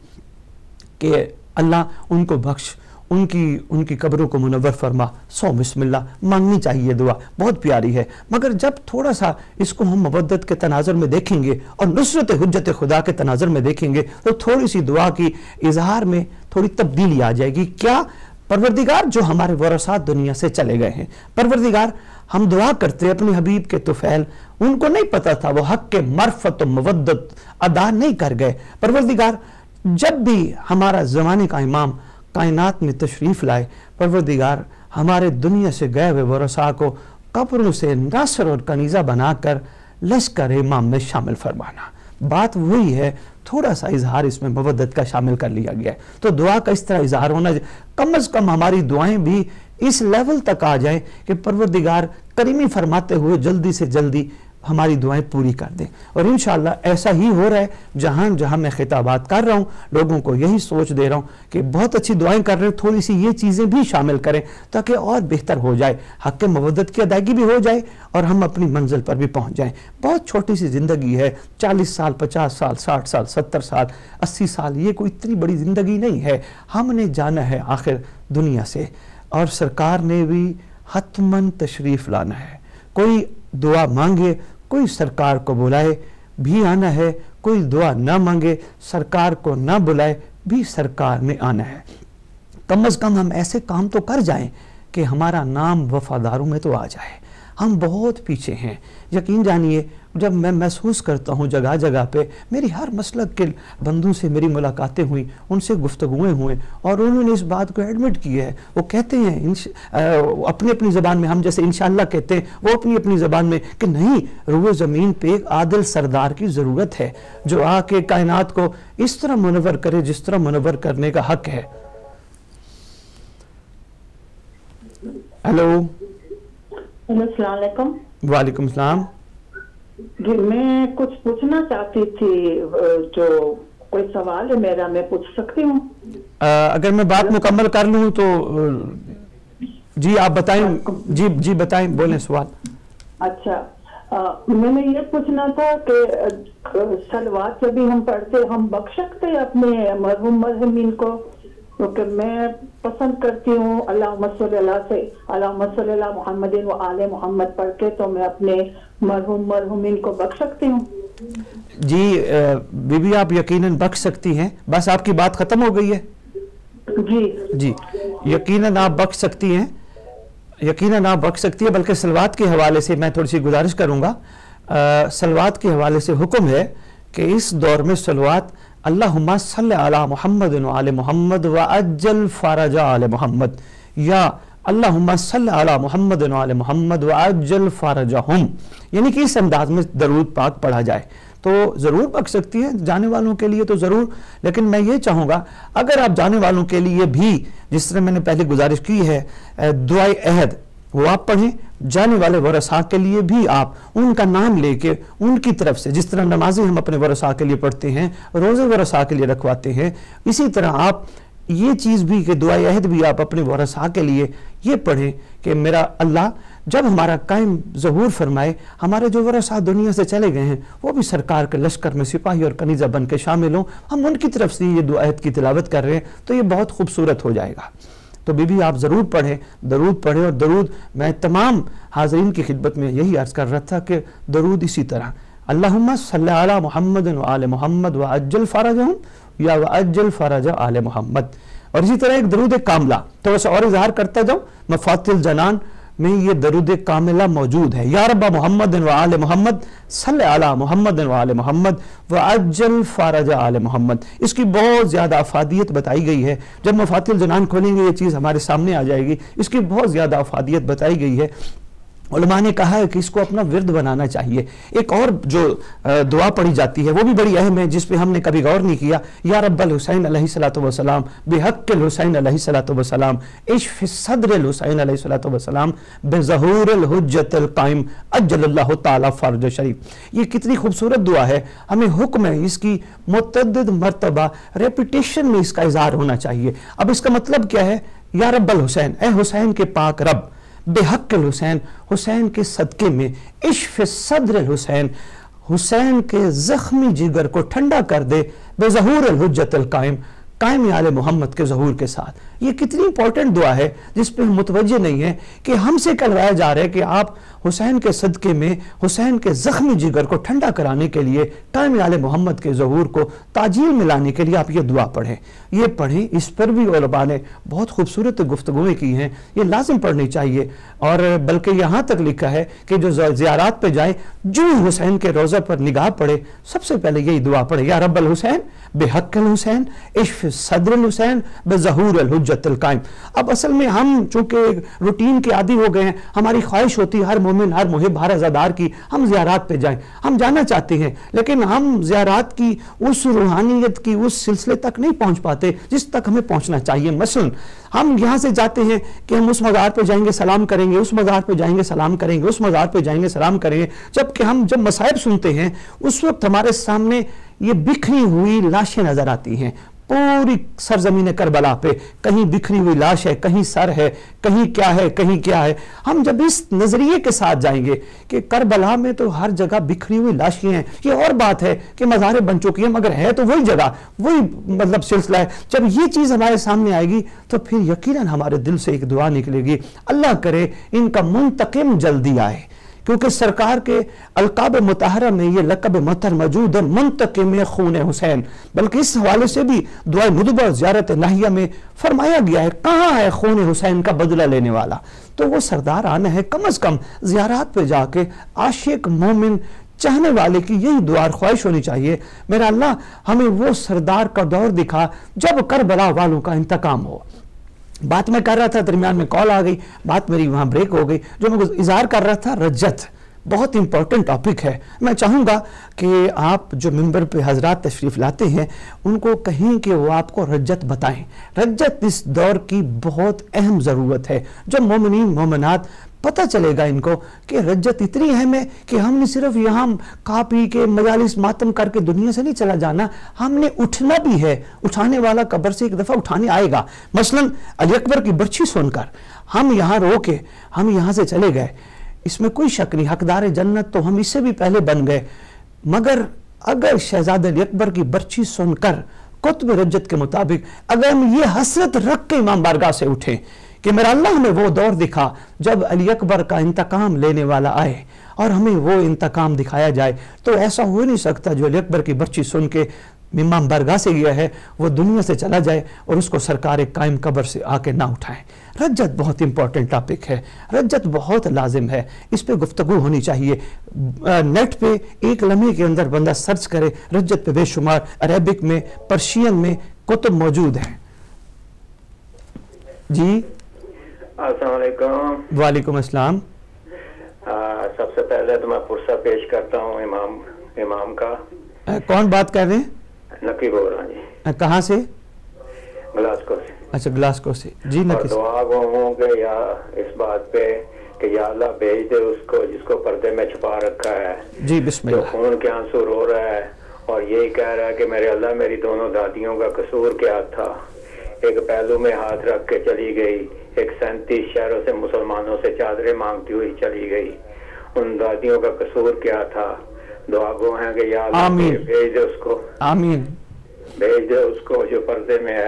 کہ اللہ ان کو بخش، ان کی قبروں کو منور فرما، سو بسم اللہ مانگنی چاہیے دعا، بہت پیاری ہے۔ مگر جب تھوڑا سا اس کو ہم مودت کے تناظر میں دیکھیں گے اور نصرت حجت خدا کے تناظر میں دیکھیں گے تو تھوڑی سی دعا کی اظہار میں تھوڑی تبدیلی آ جائے گی۔ کیا؟ پروردگار جو ہمارے ورثاء دنیا سے چلے گئے ہیں، پروردگار ہم دعا کرتے اپنے حبیب کے طفیل، ان کو نہیں پتا تھا وہ حق کے معرفت و مودت ادا نہیں کر گئے۔ پروردگار جب بھی ہمارا زمانے کا امام کائنات میں تشریف لائے، پروردگار ہمارے دنیا سے گئے ہوئے ورثاء کو قبروں سے ناصر اور کنیزہ بنا کر لشکر امام میں شامل فرمانا۔ بات وہی ہے، تھوڑا سا اظہار اس میں مودت کا شامل کر لیا گیا ہے۔ تو دعا کا اس طرح اظہار ہونا، کم از کم ہماری دعائیں بھی اس لیول تک آ جائیں کہ پروردگار کریمی فرماتے ہوئے جلدی سے جلدی ہماری دعائیں پوری کر دیں۔ اور انشاءاللہ ایسا ہی ہو رہا ہے، جہاں میں خطابات کر رہا ہوں لوگوں کو یہی سوچ دے رہا ہوں کہ بہت اچھی دعائیں کر رہے ہیں، تھوڑی سی یہ چیزیں بھی شامل کریں تاکہ اور بہتر ہو جائے، حق مودت کی ادائیگی بھی ہو جائے اور ہم اپنی منزل پر بھی پہنچ جائیں۔ بہت چھوٹی سی زندگی ہے، 40 سال 50 سال 60 سال 70 سال 80 سال، یہ کوئی اتنی بڑی زندگی نہیں ہے۔ ہم نے جانا ہے آخر دنیا سے، اور سرکار نے بھی حتماً تشریف لانا ہے۔ کوئی دعا مانگے، کوئی سرکار کو بلائے بھی آنا ہے، کوئی دعا نہ مانگے سرکار کو نہ بلائے بھی سرکار نے آنا ہے۔ کم از کم ہم ایسے کام تو کر جائیں کہ ہمارا نام وفاداروں میں تو آ جائے۔ ہم بہت پیچھے ہیں، یقین جانیے جب میں محسوس کرتا ہوں جگہ جگہ پہ، میری ہر مسلک کے بندوں سے میری ملاقاتیں ہوئیں، ان سے گفتگویں ہوئیں اور انہوں نے اس بات کو ایڈمٹ کی ہے۔ وہ کہتے ہیں اپنی اپنی زبان میں، ہم جیسے انشاءاللہ کہتے ہیں، وہ اپنی اپنی زبان میں کہ نہیں، روئے زمین پہ ایک عادل سردار کی ضرورت ہے جو آ کے کائنات کو اس طرح منور کرے جس طرح منور کرنے کا حق ہے۔ ہیلو، السلام علیکم۔ وعلیکم السلام۔ جی میں کچھ پوچھنا چاہتی تھی، جو کوئی سوال ہے میرا، میں پوچھ سکتی ہوں؟ اگر میں بات مکمل کر لوں تو جی آپ بتائیں، جی بتائیں، بولیں سوال۔ اچھا، میں نے یہ پوچھنا تھا کہ صلوات جب بھی ہم پڑھتے ہم بخش سکتے ہیں اپنے مرحوم مرحومین کو؟ کیونکہ میں پسند کرتی ہوں اللہم صلی اللہ سے اللہم صلی اللہ محمد و آل محمد پڑھ کے، تو میں اپنے مرحوم مرحومین کو بخش سکتی ہوں؟ جی بی بی آپ یقیناً بخش سکتی ہیں، بس آپ کی بات ختم ہو گئی ہے؟ جی یقیناً آپ بخش سکتی ہیں، یقیناً آپ بخش سکتی ہیں۔ بلکہ صلوات کے حوالے سے میں تھوڑی سی گزارش کروں گا، صلوات کے حوالے سے حکم ہے کہ اس دور میں صلوات اللہم صلی علی محمد و آل محمد وعجل فرج آل محمد، یا اللہم صلی علی محمد و آل محمد وعجل فرجہم، یعنی کہ اس انداز میں درود پاک پڑھا جائے تو ضرور بخش سکتی ہیں، جانے والوں کے لیے تو ضرور۔ لیکن میں یہ چاہوں گا اگر آپ جانے والوں کے لیے بھی، جس طرح میں نے پہلے گزارش کی ہے، دعائے عہد وہ آپ پڑھیں، جانے والے ورثاء کے لیے بھی آپ ان کا نام لے کے ان کی طرف سے، جس طرح نمازیں ہم اپنے ورثاء کے لیے پڑھتے ہیں، روزے ورثاء کے لیے رکھواتے ہیں، اسی طرح آپ یہ چیز بھی کہ دعائے عہد بھی آپ اپنے ورثاء کے لیے یہ پڑھیں کہ میرا اللہ جب ہمارا قائم ظہور فرمائے، ہمارے جو ورثاء دنیا سے چلے گئے ہیں وہ بھی سرکار کے لشکر میں سپاہی اور کنیزہ بن کے شامل ہوں، ہم ان کی طرف سے یہ دعا عہد کی تلاوت کر رہے ہیں تو یہ بہت خوبصورت ہو جائے گا۔ تو بی آپ ضرور پڑھیں، درود پڑھیں. اور درود میں تمام حاضرین کی خدمت میں یہی عرض کر رہا تھا کہ درود اسی طرح اللہم صلی علی محمد و آل محمد وعجل فرجہم یا وعجل فرج آل محمد. اور اسی طرح ایک درود کاملہ تھوڑا سا اور اظہار کرتا جاؤں، مفاتح الجنان میں یہ درود کاملہ موجود ہے. یا رب محمد و آل محمد صلی علی محمد و آل محمد وعجل فرج آل محمد. اس کی بہت زیادہ افادیت بتائی گئی ہے. جب مفاتح الجنان کھولیں گے یہ چیز ہمارے سامنے آ جائے گی. اس کی بہت زیادہ افادیت بتائی گئی ہے. علماء نے کہا ہے کہ اس کو اپنا ورد بنانا چاہیے. ایک اور جو دعا پڑھی جاتی ہے وہ بھی بڑی اہم ہے، جس پہ ہم نے کبھی غور نہیں کیا. یا رب الحسین علیہ الصلوۃ والسلام بحق الحسین علیہ الصلوۃ والسلام اشف صدر الحسین علیہ الصلوۃ والسلام بظہور الحجت القائم اجل اللہ تعالی فرج شریف. یہ کتنی خوبصورت دعا ہے. ہمیں حکم ہے اس کی متعدد مرتبہ ریپیٹیشن میں اس کا اظہار ہونا چاہیے. اب اس کا مطلب کیا ہے؟ یا رب الحسین، اے حسین کے پاک رب، بحق الحسین، حسین کے صدقے میں، اشف صدر الحسین، حسین کے زخمی جگر کو ٹھنڈا کر دے، بظہور الحجت القائم، قائم آل محمد کے ظہور کے ساتھ. یہ کتنی امپورٹنٹ دعا ہے جس پہ ہم متوجہ نہیں ہیں کہ ہم سے کہلوایا جا رہا ہے کہ آپ حسین کے صدقے میں حسین کے زخمی جگر کو ٹھنڈا کرانے کے لیے، قائم آل محمد کے ظہور کو تاجیل میں لانے کے لیے آپ یہ دعا پڑھیں. یہ پڑھیں. اس پر بھی علماء نے بہت خوبصورت گفتگویں کی ہیں. یہ لازم پڑھنی چاہیے. اور بلکہ یہاں تک لکھا ہے کہ جو زیارات پہ جائیں، جو حسین کے روضہ پر نگاہ پڑے، سب سے پہلے یہی دعا پڑھے، یا رب الحسین بحق الحسین اشف صدر الحسین بظہور الحجت القائم. اب اصل میں ہم چونکہ روٹین کے عادی ہو گئے ہیں، ہماری خواہش ہوتی ہے ہر مومن، ہر محب، ہر عزادار کی ہم زیارات پہ جائیں. ہم جانا چاہتے ہیں لیکن ہم زیارات کی اس روحانیت کی اس سلسلے تک نہیں پہنچ پاتے جس تک ہمیں پہنچنا چاہیے. مثلا ہم یہاں سے جاتے ہیں کہ ہم اس مزار پہ جائیں گے سلام کریں گے، اس مزار پہ جائیں گے سلام کریں گے، اس مزار پہ جائیں گے سلام کریں گے، جبکہ ہم جب مصائب سنتے ہیں اس وقت ہمارے سامنے یہ بکھری ہوئی لاشیں نظر آتی ہیں. پوری سرزمین کربلا پہ کہیں بکھری ہوئی لاش ہے، کہیں سر ہے، کہیں کیا ہے، کہیں کیا ہے. ہم جب اس نظریے کے ساتھ جائیں گے کہ کربلا میں تو ہر جگہ بکھری ہوئی لاشیں ہیں، یہ اور بات ہے کہ مزاریں بن چکی ہیں مگر ہے تو وہی جگہ، وہی مطلب سلسلہ ہے. جب یہ چیز ہمارے سامنے آئے گی تو پھر یقیناً ہمارے دل سے ایک دعا نکلے گی، اللہ کرے ان کا منتقم جلدی آئے. کیونکہ سرکار کے القاب مطہرہ میں یہ لقب مطہر موجود ہے، منتقم خون حسین. بلکہ اس حوالے سے بھی دعائے ندبہ زیارت ناہیہ میں فرمایا گیا ہے کہاں ہے خون حسین کا بدلہ لینے والا. تو وہ سردار آنا ہے. کم از کم زیارات پہ جا کے عاشق مومن چاہنے والے کی یہی دعا خواہش ہونی چاہیے، میرا اللہ ہمیں وہ سردار کا دور دکھا جب کربلا والوں کا انتقام ہو. بات میں کر رہا تھا، درمیان میں کال آ گئی، بات میری وہاں بریک ہو گئی. جو میں اظہار کر رہا تھا رجت بہت امپورٹنٹ ٹاپک ہے. میں چاہوں گا کہ آپ جو ممبر پہ حضرات تشریف لاتے ہیں ان کو کہیں کہ وہ آپ کو رجت بتائیں. رجت اس دور کی بہت اہم ضرورت ہے. جو مومنین مومنات پتہ چلے گا ان کو کہ رجت اتنی اہم ہے کہ ہم نے صرف یہاں کھا پی کے مجالس ماتم کر کے دنیا سے نہیں چلا جانا، ہم نے اٹھنا بھی ہے. اٹھانے والا قبر سے ایک دفعہ اٹھانے آئے گا. مثلا علی اکبر کی برچھی سن کر ہم یہاں رو کے ہم یہاں سے چلے گئے، اس میں کوئی شک نہیں، حقدار جنت تو ہم اس سے بھی پہلے بن گئے. مگر اگر شہزادہ علی اکبر کی برچھی سن کر کتب رجت کے مطابق اگر ہم یہ حسرت رکھ کے امام بارگاہ سے اٹھیں کہ میرا اللہ ہمیں وہ دور دکھا جب علی اکبر کا انتقام لینے والا آئے اور ہمیں وہ انتقام دکھایا جائے، تو ایسا ہو نہیں سکتا جو علی اکبر کی برچی سن کے امام بارگاہ سے گیا ہے وہ دنیا سے چلا جائے اور اس کو سرکار قائم قبر سے آ کے نہ اٹھائیں. رجت بہت امپورٹنٹ ٹاپک ہے، رجت بہت لازم ہے، اس پہ گفتگو ہونی چاہیے. نیٹ پہ ایک لمحے کے اندر بندہ سرچ کرے، رجت پہ بے شمار عربک میں، پرشین میں کتب موجود ہیں. جی السلام علیکم. وعلیکم السلام. سب سے پہلے تو میں پرسہ پیش کرتا ہوں امام کا. کون بات کر رہے ہیں؟ نقی بول رہا جی. کہاں سے؟ گلاسکو سے. اچھا گلاسکو سے. جی نقی. دعا گو ہوں کہ یا اس بات پہ کہ یا اللہ بھیج دے اس کو جس کو پردے میں چھپا رکھا ہے. جی بسم جو اللہ. خون کے آنسو رو رہا ہے اور یہی کہہ رہا ہے کہ میرے اللہ میری دونوں دادیوں کا قصور کیا تھا. ایک پہلو میں ہاتھ رکھ کے چلی گئی، ایک 37 شہروں سے مسلمانوں سے چادریں مانگتی ہوئی چلی گئی. ان دادیوں کا قصور کیا تھا؟ دعا گو ہیں کہ یا اللہ بھیج دے اس کو، آمین. بھیج دے اس کو جو پردے میں ہے.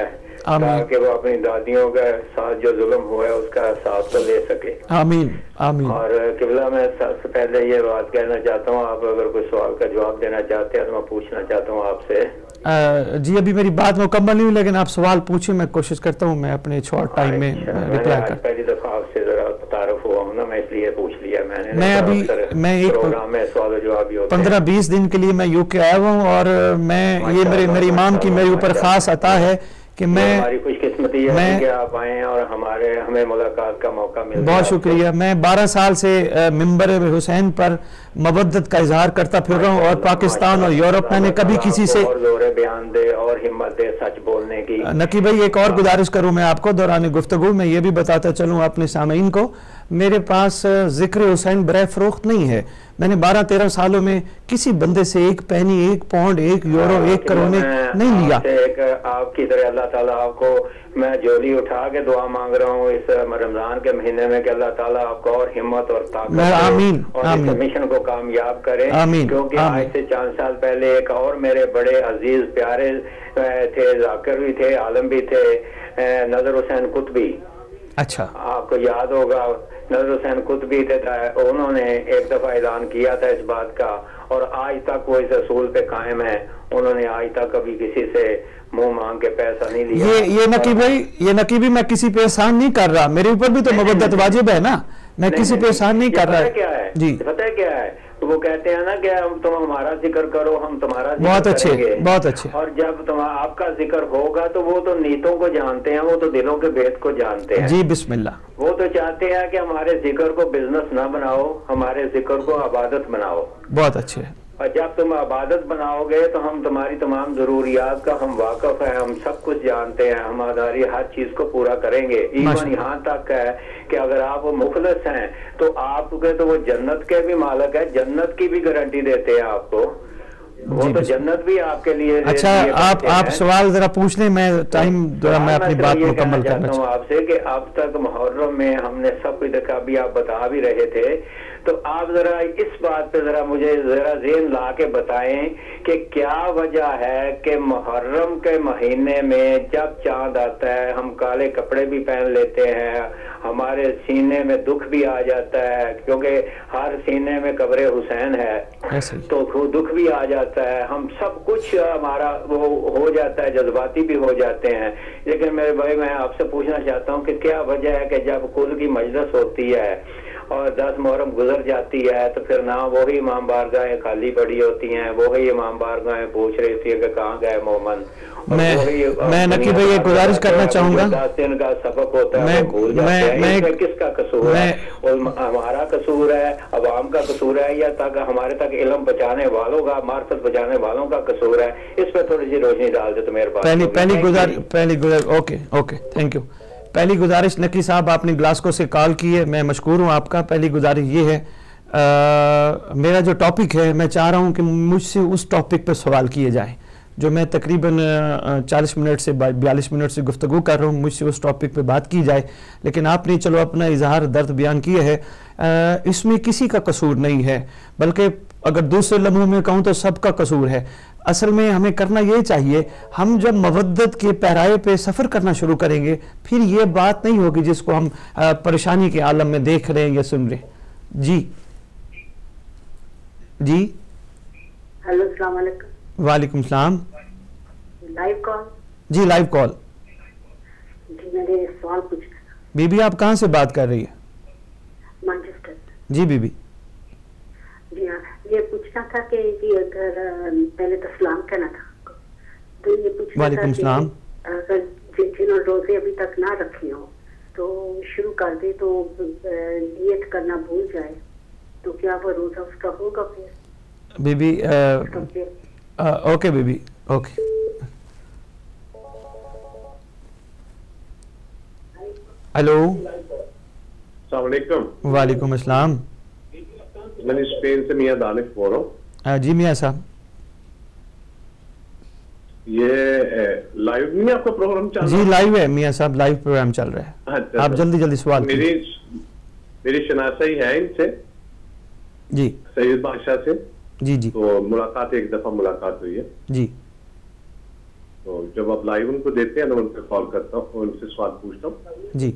تاکہ وہ اپنی دادیوں کے ساتھ جو ظلم ہوا ہے اس کا حساب تو لے سکے. آمین آمین. اور قبلہ میں سب سے پہلے یہ بات کہنا چاہتا ہوں, آپ اگر کوئی سوال کا جواب دینا چاہتے ہیں تو میں پوچھنا چاہتا ہوں آپ سے. جی ابھی میری بات مکمل نہیں ہوئی, لیکن آپ سوال پوچھیں, میں کوشش کرتا ہوں میں اپنے شارٹ ٹائم میں رپلائی کر. پہلی دفعہ آپ سے ذرا تعارف ہوا ہوں نا, میں اس لیے پوچھ لیا میں نے. میں ایک پروگرام میں سوال و جواب 15-20 دن کے لیے میں یو کے آیا ہوا ہوں, اور میں یہ میرے امام کی میرے اوپر خاص عطا ہے کہ ہماری خوش قسمتی ہے کہ آپ آئے ہیں اور ہمیں ملاقات کا موقع مل. بہت شکریہ. میں 12 سال سے منبر حسین پر مودت کا اظہار کرتا پھر رہا ہوں, اور پاکستان اور یورپ میں نے کبھی کسی سے بیان دے اور ہمت دے سچ بولنے کی. نقی بھائی ایک اور گزارش کروں میں آپ کو دوران گفتگو میں یہ بھی بتاتا چلوں اپنے سامعین کو, میرے پاس ذکر حسین برائے فروخت نہیں ہے. میں نے 12-13 سالوں میں کسی بندے سے 1 پینی 1 پاؤنڈ 1 یورو 1 کرونے نہیں لیا. آپ کی طرح اللہ تعالیٰ آپ کو میں جولی اٹھا کے دعا مانگ رہا ہوں اس رمضان کے مہینے میں کہ اللہ تعالیٰ آپ کو اور ہمت اور طاقت آمین اور اس مشن کو کامیاب کرے. کیونکہ آج سے 4 سال پہلے ایک اور میرے بڑے عزیز پیارے تھے, ذاکر بھی تھے, عالم بھی تھے, نظر حسین قطبی. اچھا آپ کو یاد ہوگا نظر حسین قطبی تھے, انہوں نے ایک دفعہ اعلان کیا تھا اس بات کا, اور آج تک وہ اس اصول پہ قائم ہے. انہوں نے آج تک کبھی کسی سے منہ مانگ کے پیسہ نہیں لیا. یہ نقیبی میں کسی پہ احسان نہیں کر رہا, میرے اوپر بھی تو مودت واجب ہے نا, میں کسی پہ احسان نہیں کر رہا. کیا ہے جی پتہ ہے کیا ہے, وہ کہتے ہیں نا کہ تم ہمارا ذکر کرو ہم تمہارا ذکر بہت اچھے کریں گے. بہت اچھے. اور جب آپ کا ذکر ہوگا تو وہ تو نیتوں کو جانتے ہیں, وہ تو دلوں کے بھید کو جانتے ہیں. جی بسم اللہ. وہ تو چاہتے ہیں کہ ہمارے ذکر کو بزنس نہ بناؤ, ہمارے ذکر کو عبادت بناؤ. بہت اچھے. اور جب تم عبادت بناؤ گے تو ہم تمہاری تمام ضروریات کا ہم واقف ہیں, ہم سب کچھ جانتے ہیں, ہماری ہر چیز کو پورا کریں گے. ایون یہاں تک ہے کہ اگر آپ مخلص ہیں تو آپ کے تو وہ جنت کے بھی مالک ہے, جنت کی بھی گارنٹی دیتے ہیں آپ کو, وہ تو جنت بھی آپ کے لیے. اچھا آپ سوال ذرا پوچھ لیں, میں ٹائم میں اپنی بات مکمل کرنا چاہتا ہوں آپ سے کہ اب تک محرم میں ہم نے سب کچھ دیکھا, بھی آپ بتا بھی رہے تھے, تو آپ ذرا اس بات پہ ذرا مجھے ذرا ذہن لا کے بتائیں کہ کیا وجہ ہے کہ محرم کے مہینے میں جب چاند آتا ہے ہم کالے کپڑے بھی پہن لیتے ہیں, ہمارے سینے میں دکھ بھی آ جاتا ہے, کیونکہ ہر سینے میں قبر حسین ہے تو دکھ بھی آ جاتا ہے, ہم سب کچھ ہمارا وہ ہو جاتا ہے, جذباتی بھی ہو جاتے ہیں. لیکن میرے بھائی میں آپ سے پوچھنا چاہتا ہوں کہ کیا وجہ ہے کہ جب کل کی مجلس ہوتی ہے اور 10 محرم گزر جاتی ہے تو پھر نہ وہی امام بارگاہیں خالی پڑی ہوتی ہیں, وہی امام بارگاہیں پوچھ رہی تھی کہ کہاں گئے مومن. میں نقی بھائی ایک گزارش کرنا چاہوں گا, 10 دن کا سبق ہوتا ہے وہ بھول جاتے ہیں. کس کا قصور ہے, ہمارا قصور ہے, عوام کا قصور ہے, یا تک ہمارے تک علم پہنچانے والوں کا, معرفت پہنچانے والوں کا قصور ہے؟ اس پہ تھوڑی سی روشنی ڈال دے تو میرے پاس. Okay thank you. پہلی گزارش نقی صاحب آپ نے گلاسکو سے کال کی ہے, میں مشکور ہوں آپ کا. پہلی گزارش یہ ہے, میرا جو ٹاپک ہے میں چاہ رہا ہوں کہ مجھ سے اس ٹاپک پہ سوال کیے جائیں جو میں تقریباً 40 منٹ سے 42 منٹ سے گفتگو کر رہا ہوں, مجھ سے اس ٹاپک پہ بات کی جائے. لیکن آپ نے چلو اپنا اظہار درد بیان کیا ہے, اس میں کسی کا قصور نہیں ہے, بلکہ اگر دوسرے لمحوں میں کہوں تو سب کا قصور ہے. اصل میں ہمیں کرنا یہ چاہیے, ہم جب مودت کے پیرائے پہ سفر کرنا شروع کریں گے پھر یہ بات نہیں ہوگی جس کو ہم پریشانی کے عالم میں دیکھ رہے ہیں یا سن رہے ہیں. جی ہیلو السلام علیکم. وعلیکم السلام. لائیو کال؟ جی لائیو کال. جی میں نے سوال پوچھنا تھا. بی بی آپ کہاں سے بات کر رہی ہیں؟ مانچسٹر. جی بی بی. جی ہاں, یہ پوچھنا تھا کہ جی اگر پہلے تو سلام کہنا تھا, تو یہ پوچھنا وعلیکم السلام. اگر جنہوں روزے ابھی تک نہ رکھے ہوں تو شروع کر دے تو نیت کرنا بھول جائے تو کیا وہ روزہ اس کا ہوگا پھر؟ بی بی اوکے بی بی اوکے. ہیلو السلام علیکم. وعلیکم السلام. میں نے اسپین سے میاں دانش بول رہا ہوں. جی میاں صاحب. یہ لائیو نہیں آپ کا پروگرام چل رہا؟ جی لائیو ہے میاں صاحب, لائیو پروگرام چل رہا ہے. آپ جلدی سوال. میری شناسائی ہے ان سے, جی سید بادشاہ سے. جی تو ملاقات ایک دفعہ ملاقات ہوئی ہے. جی. تو जब आप लाइव उनको देते हैं तो उनसे कॉल करता हूँ, उनसे सवाल पूछता हूँ। जी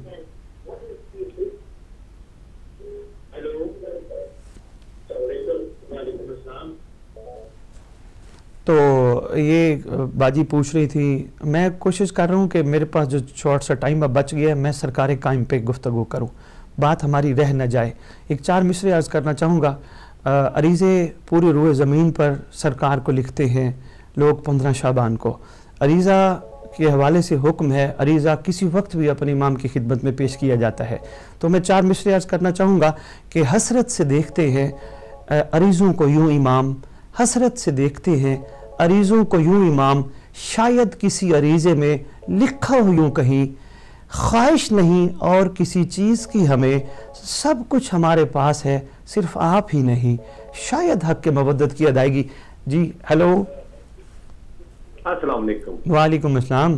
तो ये बाजी पूछ रही थी, मैं कोशिश कर रहा हूँ कि मेरे पास जो शॉर्ट सा टाइम अब बच गया है मैं सरकार कायम पे गुफ्तगू करूँ, बात हमारी रह न जाए। एक 4 मिसरे अर्ज़ करना चाहूँगा। अरीज़े पूरी रूए ज़मीन पर सरकार को लिखते हैं लोग 15 शाबान को। अरीज़ा के हवाले से हुक्म है, अरीज़ा किसी वक्त भी अपने इमाम की खिदमत में पेश किया जाता है। तो मैं 4 मिसरे अर्ज़ करना चाहूँगा कि हसरत से देखते हैं अरीज़ों को यूँ इमाम, हसरत से देखते हैं अरीज़ों को यूँ इमाम, शायद किसी अरीज़े में लिखा हो यूँ कहीं, ख्वाहिश नहीं और किसी चीज़ की हमें, सब कुछ हमारे पास है सिर्फ आप ही नहीं, शायद हक के मवद्दत की अदायगी। जी हेलो, अस्सलाम वालेकुम। वालेकुम अस्सलाम।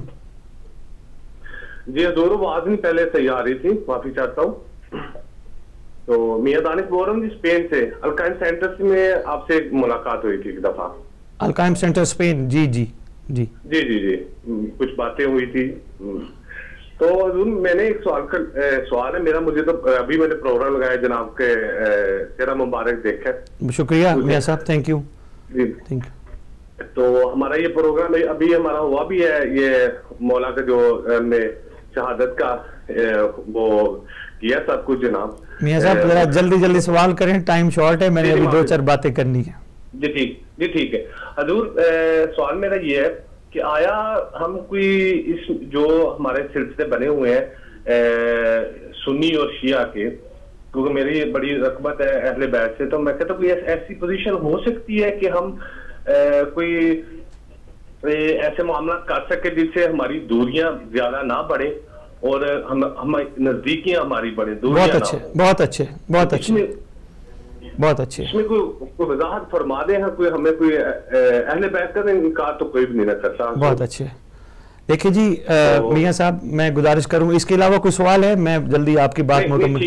जी हजूर, आवाज नहीं पहले सही आ रही थी, माफी चाहता हूँ। तो मियां दानिश बोल रहा हूँ जी, स्पेन से। अलकायम सेंटर में आपसे मुलाकात हुई थी एक दफा। अलकायम सेंटर स्पेन, जी जी जी जी जी जी, कुछ बातें हुई थी। तो मैंने एक सवाल है मेरा, मुझे तो अभी मैंने प्रोग्राम लगाया जनाब के, तेरा मुबारक देखा। शुक्रिया मियां साहब, थैंक यू जी थैंक यू। तो हमारा ये प्रोग्राम अभी हमारा हुआ भी है, ये मौला का जो हमने शहादत का वो किया सब कुछ जनाब। मियां साहब जरा जल्दी जल्दी सवाल करें, टाइम शॉर्ट है, मैंने अभी 2-4 बातें करनी है। जी ठीक है हजूर। सवाल मेरा ये है कि आया हम कोई इस जो हमारे सिलसिले बने हुए हैं सुन्नी और शिया के, क्योंकि मेरी बड़ी रकबत है अहले बैत से, तो मैं कहता हूँ कोई ऐसी पोजीशन हो सकती है कि हम कोई ऐसे मामला कर सके जिससे हमारी दूरियां ज्यादा ना बढ़े और हम नजदीकियां हमारी बढ़े, दूरियां बहुत अच्छे बहुत अच्छे बहुत अच्छे बहुत अच्छे। इसमें कोई वजाहत फरमा दे हैं, कोई हमें कोई अहले बैत का इनकार तो कोई भी नहीं कर सकता। बहुत अच्छे। देखिए जी मियां साहब, मैं गुजारिश करूं, इसके अलावा कोई सवाल है? मैं जल्दी आपकी बात मुकम्मल।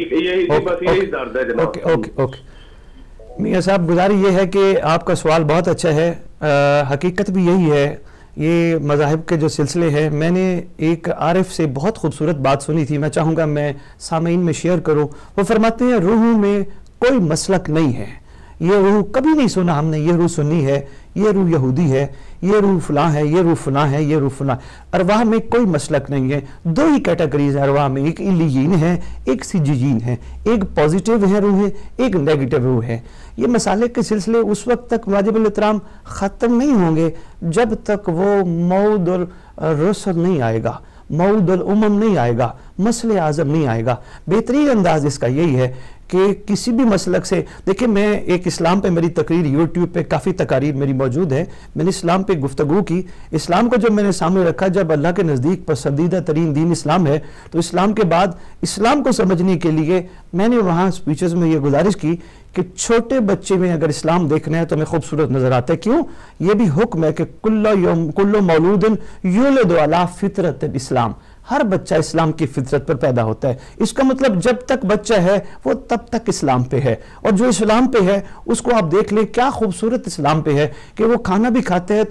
ओके मियां साहब, गुजारिश ये है कि आपका सवाल बहुत अच्छा है। हकीकत भी यही है, ये मज़ाहिब के जो सिलसिले हैं, मैंने एक आरिफ से बहुत खूबसूरत बात सुनी थी, मैं चाहूँगा मैं सामीन में शेयर करूँ। वो फरमाते हैं रूह में कोई मसलक नहीं है, ये रूह कभी नहीं सुना हमने, ये रूह सुन्नी है, ये रूह यहूदी है, ये रूह फलां है, ये रूह फलां है, ये रूह फलां। अरवाह में कोई मसलक नहीं है, 2 ही कैटेगरीज है अरवाह में, एक इल्लियीन है, एक सिज्जियीन है, एक पॉजिटिव है रूह है, एक नेगेटिव रूह है। ये मसाले के सिलसिले उस वक्त तक वाजिबुल इहतराम ख़त्म नहीं होंगे जब तक वो मौदुल रसूल नहीं आएगा, मौदुल उमम नहीं आएगा, मसले आज़म नहीं आएगा। बेहतरीन अंदाज इसका यही है कि किसी भी मसलक से, देखिए मैं एक इस्लाम पे मेरी तकरीर यूट्यूब पे काफ़ी तकारीर मेरी मौजूद है, मैंने इस्लाम पे गुफ्तगू की। इस्लाम को जब मैंने सामने रखा, जब अल्लाह के नज़दीक पसंदीदा तरीन दीन इस्लाम है, तो इस्लाम के बाद इस्लाम को समझने के लिए मैंने वहाँ स्पीचेस में ये गुजारिश की कि छोटे बच्चे में अगर इस्लाम देखना है तो हमें खूबसूरत नज़र आता है। क्यों? ये भी हुक्म है कि कुल्लु मौलूदिन युलदु अला फितरत इस्लाम, हर बच्चा इस्लाम की फितरत पर पैदा होता है। इसका मतलब जब तक बच्चा है वो तब तक इस्लाम पे है, और जो इस्लाम पे है उसको आप देख लें क्या खूबसूरत इस्लाम पे है कि वो खाना भी खाते हैं तो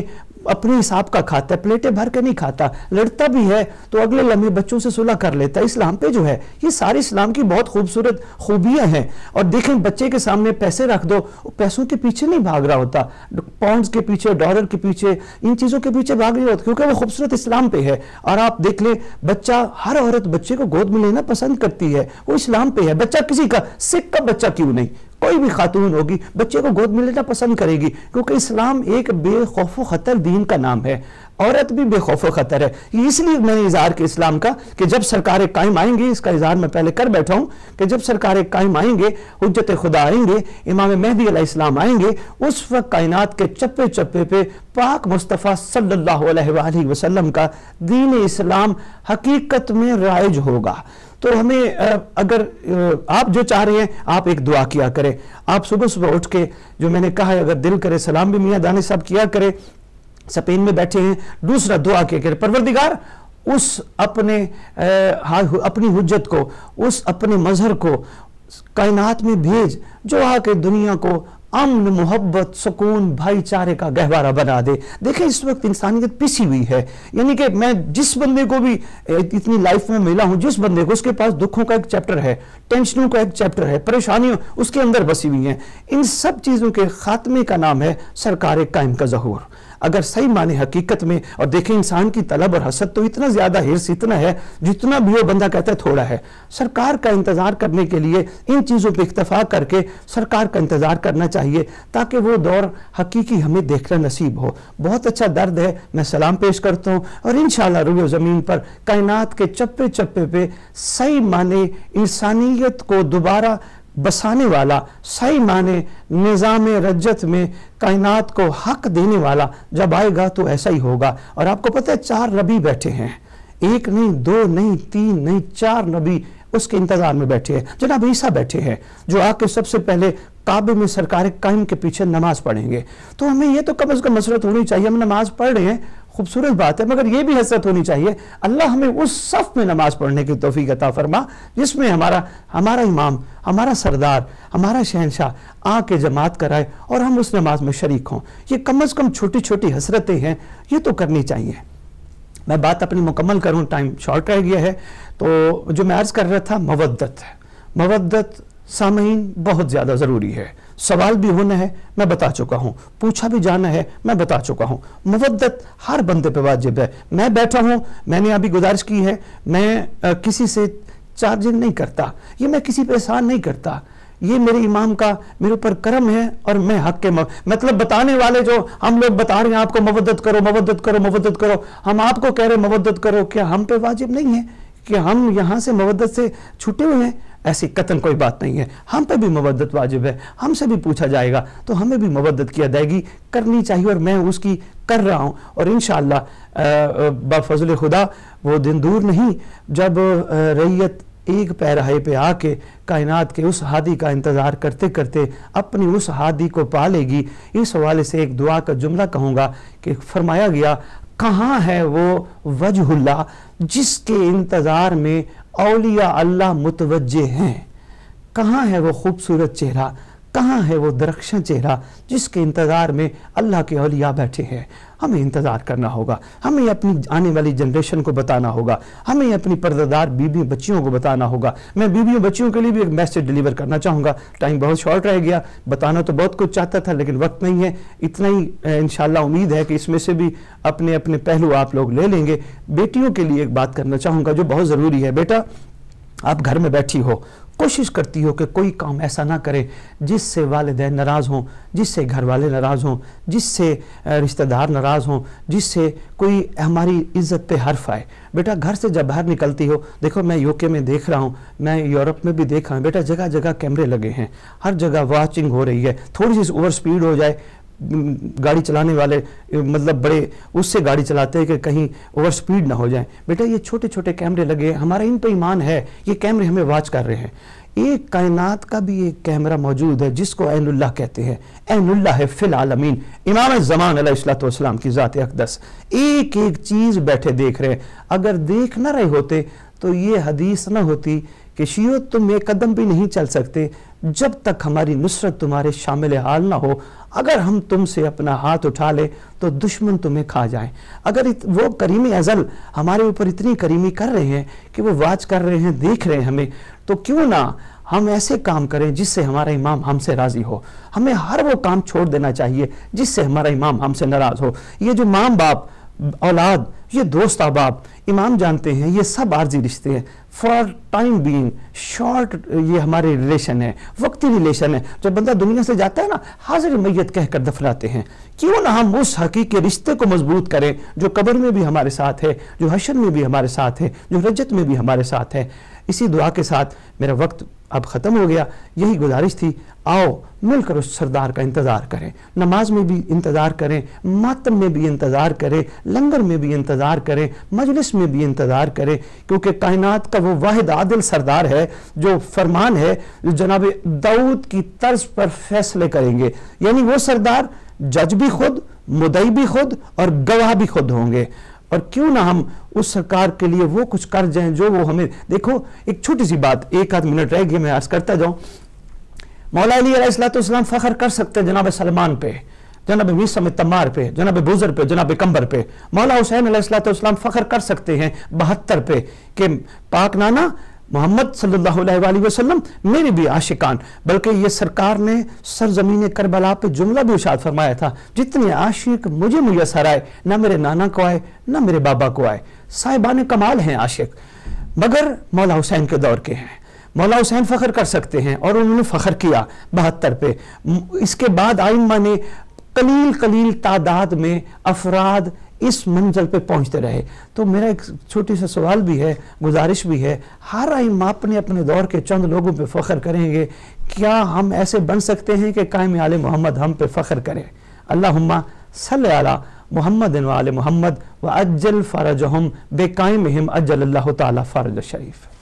अपने हिसाब का खाता है, प्लेटें भर के नहीं खाता, लड़ता भी है तो अगले लम्हे बच्चों से सुलह कर लेता है। इस्लाम पे जो है ये सारी इस्लाम की बहुत खूबसूरत खूबियां हैं। और देखें, बच्चे के सामने पैसे रख दो, पैसों के पीछे नहीं भाग रहा होता, पाउंड्स के पीछे, डॉलर के पीछे, इन चीजों के पीछे भाग रही होती, क्योंकि वो खूबसूरत इस्लाम पे है। और आप देख ले, बच्चा, हर औरत बच्चे को गोद में लेना पसंद करती है, वो इस्लाम पे है। बच्चा किसी का, सिख का बच्चा क्यों नहीं, कोई भी खातून होगी बच्चे को गोद में लेना पसंद करेगी, क्योंकि इस्लाम एक बेखौफ खतर दीन का नाम है। औरत भी बेखौफ खतर है। इसलिए मैंने इजहार किया इस्लाम का कि जब सरकार कायम आएंगे, इसका इजहार मैं पहले कर बैठा हूं कि जब सरकार कायम आएंगे, हुज्जत खुदा आएंगे, इमाम मेहदी अलैहिस्सलाम आएंगे, उस वक्त कायनात के चप्पे चप्पे पे पाक मुस्तफ़ा सल्लल्लाहु अलैहि वसल्लम का दीन इस्लाम हकीकत में राइज होगा। तो हमें अगर आप जो चाह रहे हैं, आप एक दुआ किया करें। आप सुबह सुबह उठ के, जो मैंने कहा है, अगर दिल करे सलाम भी मियां दानिश साहब किया करें, स्पेन में बैठे हैं। दूसरा दुआ किया करें, परवरदिगार उस अपनी हुज्जत को, उस अपने मजहर को कायनात में भेज जो आके दुनिया को अमन, मोहब्बत, सुकून, भाईचारे का गहवारा बना दे। देखें इस वक्त इंसानियत पिसी हुई है, यानी कि मैं जिस बंदे को भी इतनी लाइफ में मिला हूं, जिस बंदे को, उसके पास दुखों का एक चैप्टर है, टेंशनों का एक चैप्टर है, परेशानियों उसके अंदर बसी हुई हैं। इन सब चीज़ों के खात्मे का नाम है सरकार कायम का ज़हूर। अगर सही माने हकीकत में, और देखें इंसान की तलब और हसद तो इतना ज्यादा, हिर्स इतना है, जितना भी वो बंदा कहता है थोड़ा है। सरकार का इंतजार करने के लिए इन चीजों पे इक्तफा करके सरकार का इंतजार करना चाहिए, ताकि वो दौर हकीकी हमें देखना नसीब हो। बहुत अच्छा दर्द है, मैं सलाम पेश करता हूँ, और इंशाअल्लाह रुए ज़मीन पर कायनात के चप्पे चप्पे पे सही माने इंसानियत को दोबारा बसाने वाला, सही माने निज़ाम रज्जत में कायनात को हक देने वाला जब आएगा तो ऐसा ही होगा। और आपको पता है 4 नबी बैठे हैं, 1 नहीं, 2 नहीं, 3 नहीं, 4 नबी उसके इंतजार में बैठे हैं। जनाब ईसा बैठे हैं जो आके सबसे पहले काबे में सरकार कायम के पीछे नमाज पढ़ेंगे। तो हमें ये तो कम अज कम हसरत होनी चाहिए, हम नमाज पढ़ रहे हैं, खूबसूरत बात है, मगर ये भी हसरत होनी चाहिए अल्लाह हमें उस सफ में नमाज पढ़ने की तौफीक अता फरमा जिसमें हमारा इमाम, हमारा सरदार, हमारा शहनशाह आके जमात कराए और हम उस नमाज में शरीक हों। ये कम अज कम छोटी छोटी हसरतें हैं, ये तो करनी चाहिए। मैं बात अपनी मुकम्मल करूं, टाइम शॉर्ट रह गया है। तो जो मैं अर्ज कर रहा था, मवद्दत सामईन बहुत ज्यादा जरूरी है। सवाल भी होना है, मैं बता चुका हूं, पूछा भी जाना है, मैं बता चुका हूं। मवद्दत हर बंदे पे वाजिब है। मैं बैठा हूं, मैंने अभी गुजारिश की है, मैं किसी से चार्जिंग नहीं करता, ये मैं किसी पे एहसान नहीं करता, ये मेरे इमाम का मेरे ऊपर करम है और मैं हक के मतलब बताने वाले जो हम लोग बता रहे हैं आपको मवद्दत करो, मवद्दत करो, मवद्दत करो, हम आपको कह रहे हैं मवद्दत करो, क्या हम पे वाजिब नहीं है कि हम यहां से मवद्दत से छूटे हुए हैं? ऐसी कतन कोई बात नहीं है, हम पे भी मवद्दत वाजिब है, हमसे भी पूछा जाएगा तो हमें भी मवद्दत की अदायगी करनी चाहिए, और मैं उसकी कर रहा हूं। और इंशाअल्लाह बफज़ल खुदा वो दिन दूर नहीं जब रैयत एक पैराहे पे आके कायनात के उस हादी का इंतजार करते करते अपनी उस हादी को पा लेगी। इस हवाले से एक दुआ का जुमला कहूँगा कि फरमाया गया, कहाँ है वो वजहुल्लाह जिसके इंतजार में औलिया अल्लाह मुतवज्जे हैं? कहाँ है वो खूबसूरत चेहरा, कहाँ है वो दरख्शां चेहरा जिसके इंतजार में अल्लाह के औलिया बैठे हैं? हमें इंतजार करना होगा, हमें अपनी आने वाली जनरेशन को बताना होगा, हमें अपनी पर्दादार बीबी बच्चियों को बताना होगा। मैं बीबियों बच्चियों के लिए भी एक मैसेज डिलीवर करना चाहूँगा। टाइम बहुत शॉर्ट रह गया, बताना तो बहुत कुछ चाहता था लेकिन वक्त नहीं है। इतना ही इंशाअल्लाह उम्मीद है कि इसमें से भी अपने अपने पहलू आप लोग ले लेंगे। बेटियों के लिए एक बात करना चाहूँगा जो बहुत ज़रूरी है। बेटा, आप घर में बैठी हो, कोशिश करती हो कि कोई काम ऐसा ना करे जिससे वालिदैन नाराज़ हों, जिससे घर वाले नाराज़ हों, जिससे रिश्तेदार नाराज़ हों, जिससे कोई हमारी इज़्ज़त पे हर्फ आए। बेटा, घर से जब बाहर निकलती हो, देखो मैं यूके में देख रहा हूँ, मैं यूरोप में भी देखा हूँ, बेटा जगह जगह कैमरे लगे हैं, हर जगह वॉचिंग हो रही है। थोड़ी सी ओवर स्पीड हो जाए, गाड़ी चलाने वाले मतलब बड़े उससे गाड़ी चलाते हैं कि कहीं ओवर स्पीड ना हो जाए। बेटा ये छोटे छोटे कैमरे लगे, हमारा इन पे ईमान है, ये कैमरे हमें वॉच कर रहे हैं। एक कायनात का भी एक कैमरा मौजूद है जिसको ऐनुल्लाह कहते हैं, ऐनुल्लाह है फिल आलमीन, इमाम ज़मान अलैहिस्सलातु वस्सलाम की ज़ात अक़दस। एक एक चीज बैठे देख रहे हैं। अगर देख ना रहे होते तो ये हदीस ना होती कि शियो तुम एक कदम भी नहीं चल सकते जब तक हमारी नुसरत तुम्हारे शामिल हाल ना हो। अगर हम तुमसे अपना हाथ उठा ले तो दुश्मन तुम्हें खा जाए। अगर वो करीम अज़ल हमारे ऊपर इतनी करीमी कर रहे हैं कि वो वाच कर रहे हैं, देख रहे हैं हमें, तो क्यों ना हम ऐसे काम करें जिससे हमारा इमाम हमसे राजी हो। हमें हर वो काम छोड़ देना चाहिए जिससे हमारा इमाम हमसे नाराज हो। ये जो माँ बाप, औलाद, ये दोस्त अहबाब, इमाम जानते हैं ये सब आर्जी रिश्ते हैं। फॉर टाइम बीइंग शॉर्ट ये हमारे रिलेशन है, वक्ती रिलेशन है। जब बंदा दुनिया से जाता है ना, हाजिर मैयत कहकर दफनाते हैं। क्यों ना हम उस हकीकी रिश्ते को मजबूत करें जो कब्र में भी हमारे साथ है, जो हशर में भी हमारे साथ है, जो रजत में भी हमारे साथ है। इसी दुआ के साथ मेरा वक्त अब ख़त्म हो गया। यही गुजारिश थी, आओ मिलकर उस सरदार का इंतज़ार करें, नमाज में भी इंतज़ार करें, मातम में भी इंतज़ार करें, लंगर में भी इंतज़ार करें, मजलिस में भी इंतज़ार करें, क्योंकि कायनात का वो वाहिद आदिल सरदार है जो फरमान है, जो जनाब दाऊद की तर्ज पर फैसले करेंगे। यानी वो सरदार जज भी खुद, मुदई भी खुद और गवाह भी खुद होंगे। और क्यों ना हम उस सरकार के लिए वो कुछ कर जाएं जो वो हमें। देखो एक छोटी सी बात, एक आध मिनट रह गया, मैं अर्ज करता जाऊं। मौला अली अलैहिस्सलाम फ़ख्र कर सकते जनाब सलमान पे, जनाब मीसा में तमार पे, जनाब बुज़र पे, जनाब कंबर पे। मौला हुसैन अलैहिस्सलाम फ़ख्र कर सकते हैं 72 पे कि पाक नाना मोहम्मद सल्लल्लाहु अलैहि वसल्लम मेरे भी आशिकान। बल्कि ये सरकार ने सरजमीन करबला पे जुमला भी इरशाद फरमाया था, जितने आशिक मुझे मुयसर आए, ना मेरे नाना को आए ना मेरे बाबा को आए। साहिबान कमाल हैं आशिक, मगर मौला हुसैन के दौर के हैं। मौला हुसैन फ़ख्र कर सकते हैं और उन्होंने फ़ख्र किया 72 पे। इसके बाद आइम्मा ने कलील तादाद में अफराद इस मंजिल पे पहुंचते रहे। तो मेरा एक छोटी सा सवाल भी है, गुजारिश भी है, हर आइम्मा अपने अपने दौर के चंद लोगों पे फ़ख्र करेंगे, क्या हम ऐसे बन सकते हैं कि कायम आले मोहम्मद हम पे फ़ख्र करें? अल्लाहुम्मा सल्ली अला मुहम्मद व आले मोहम्मद व अज्जल फ़रजहुम बेकाइमिहिम अज्जल अल्लाहु ताला फ़रज शरीफ।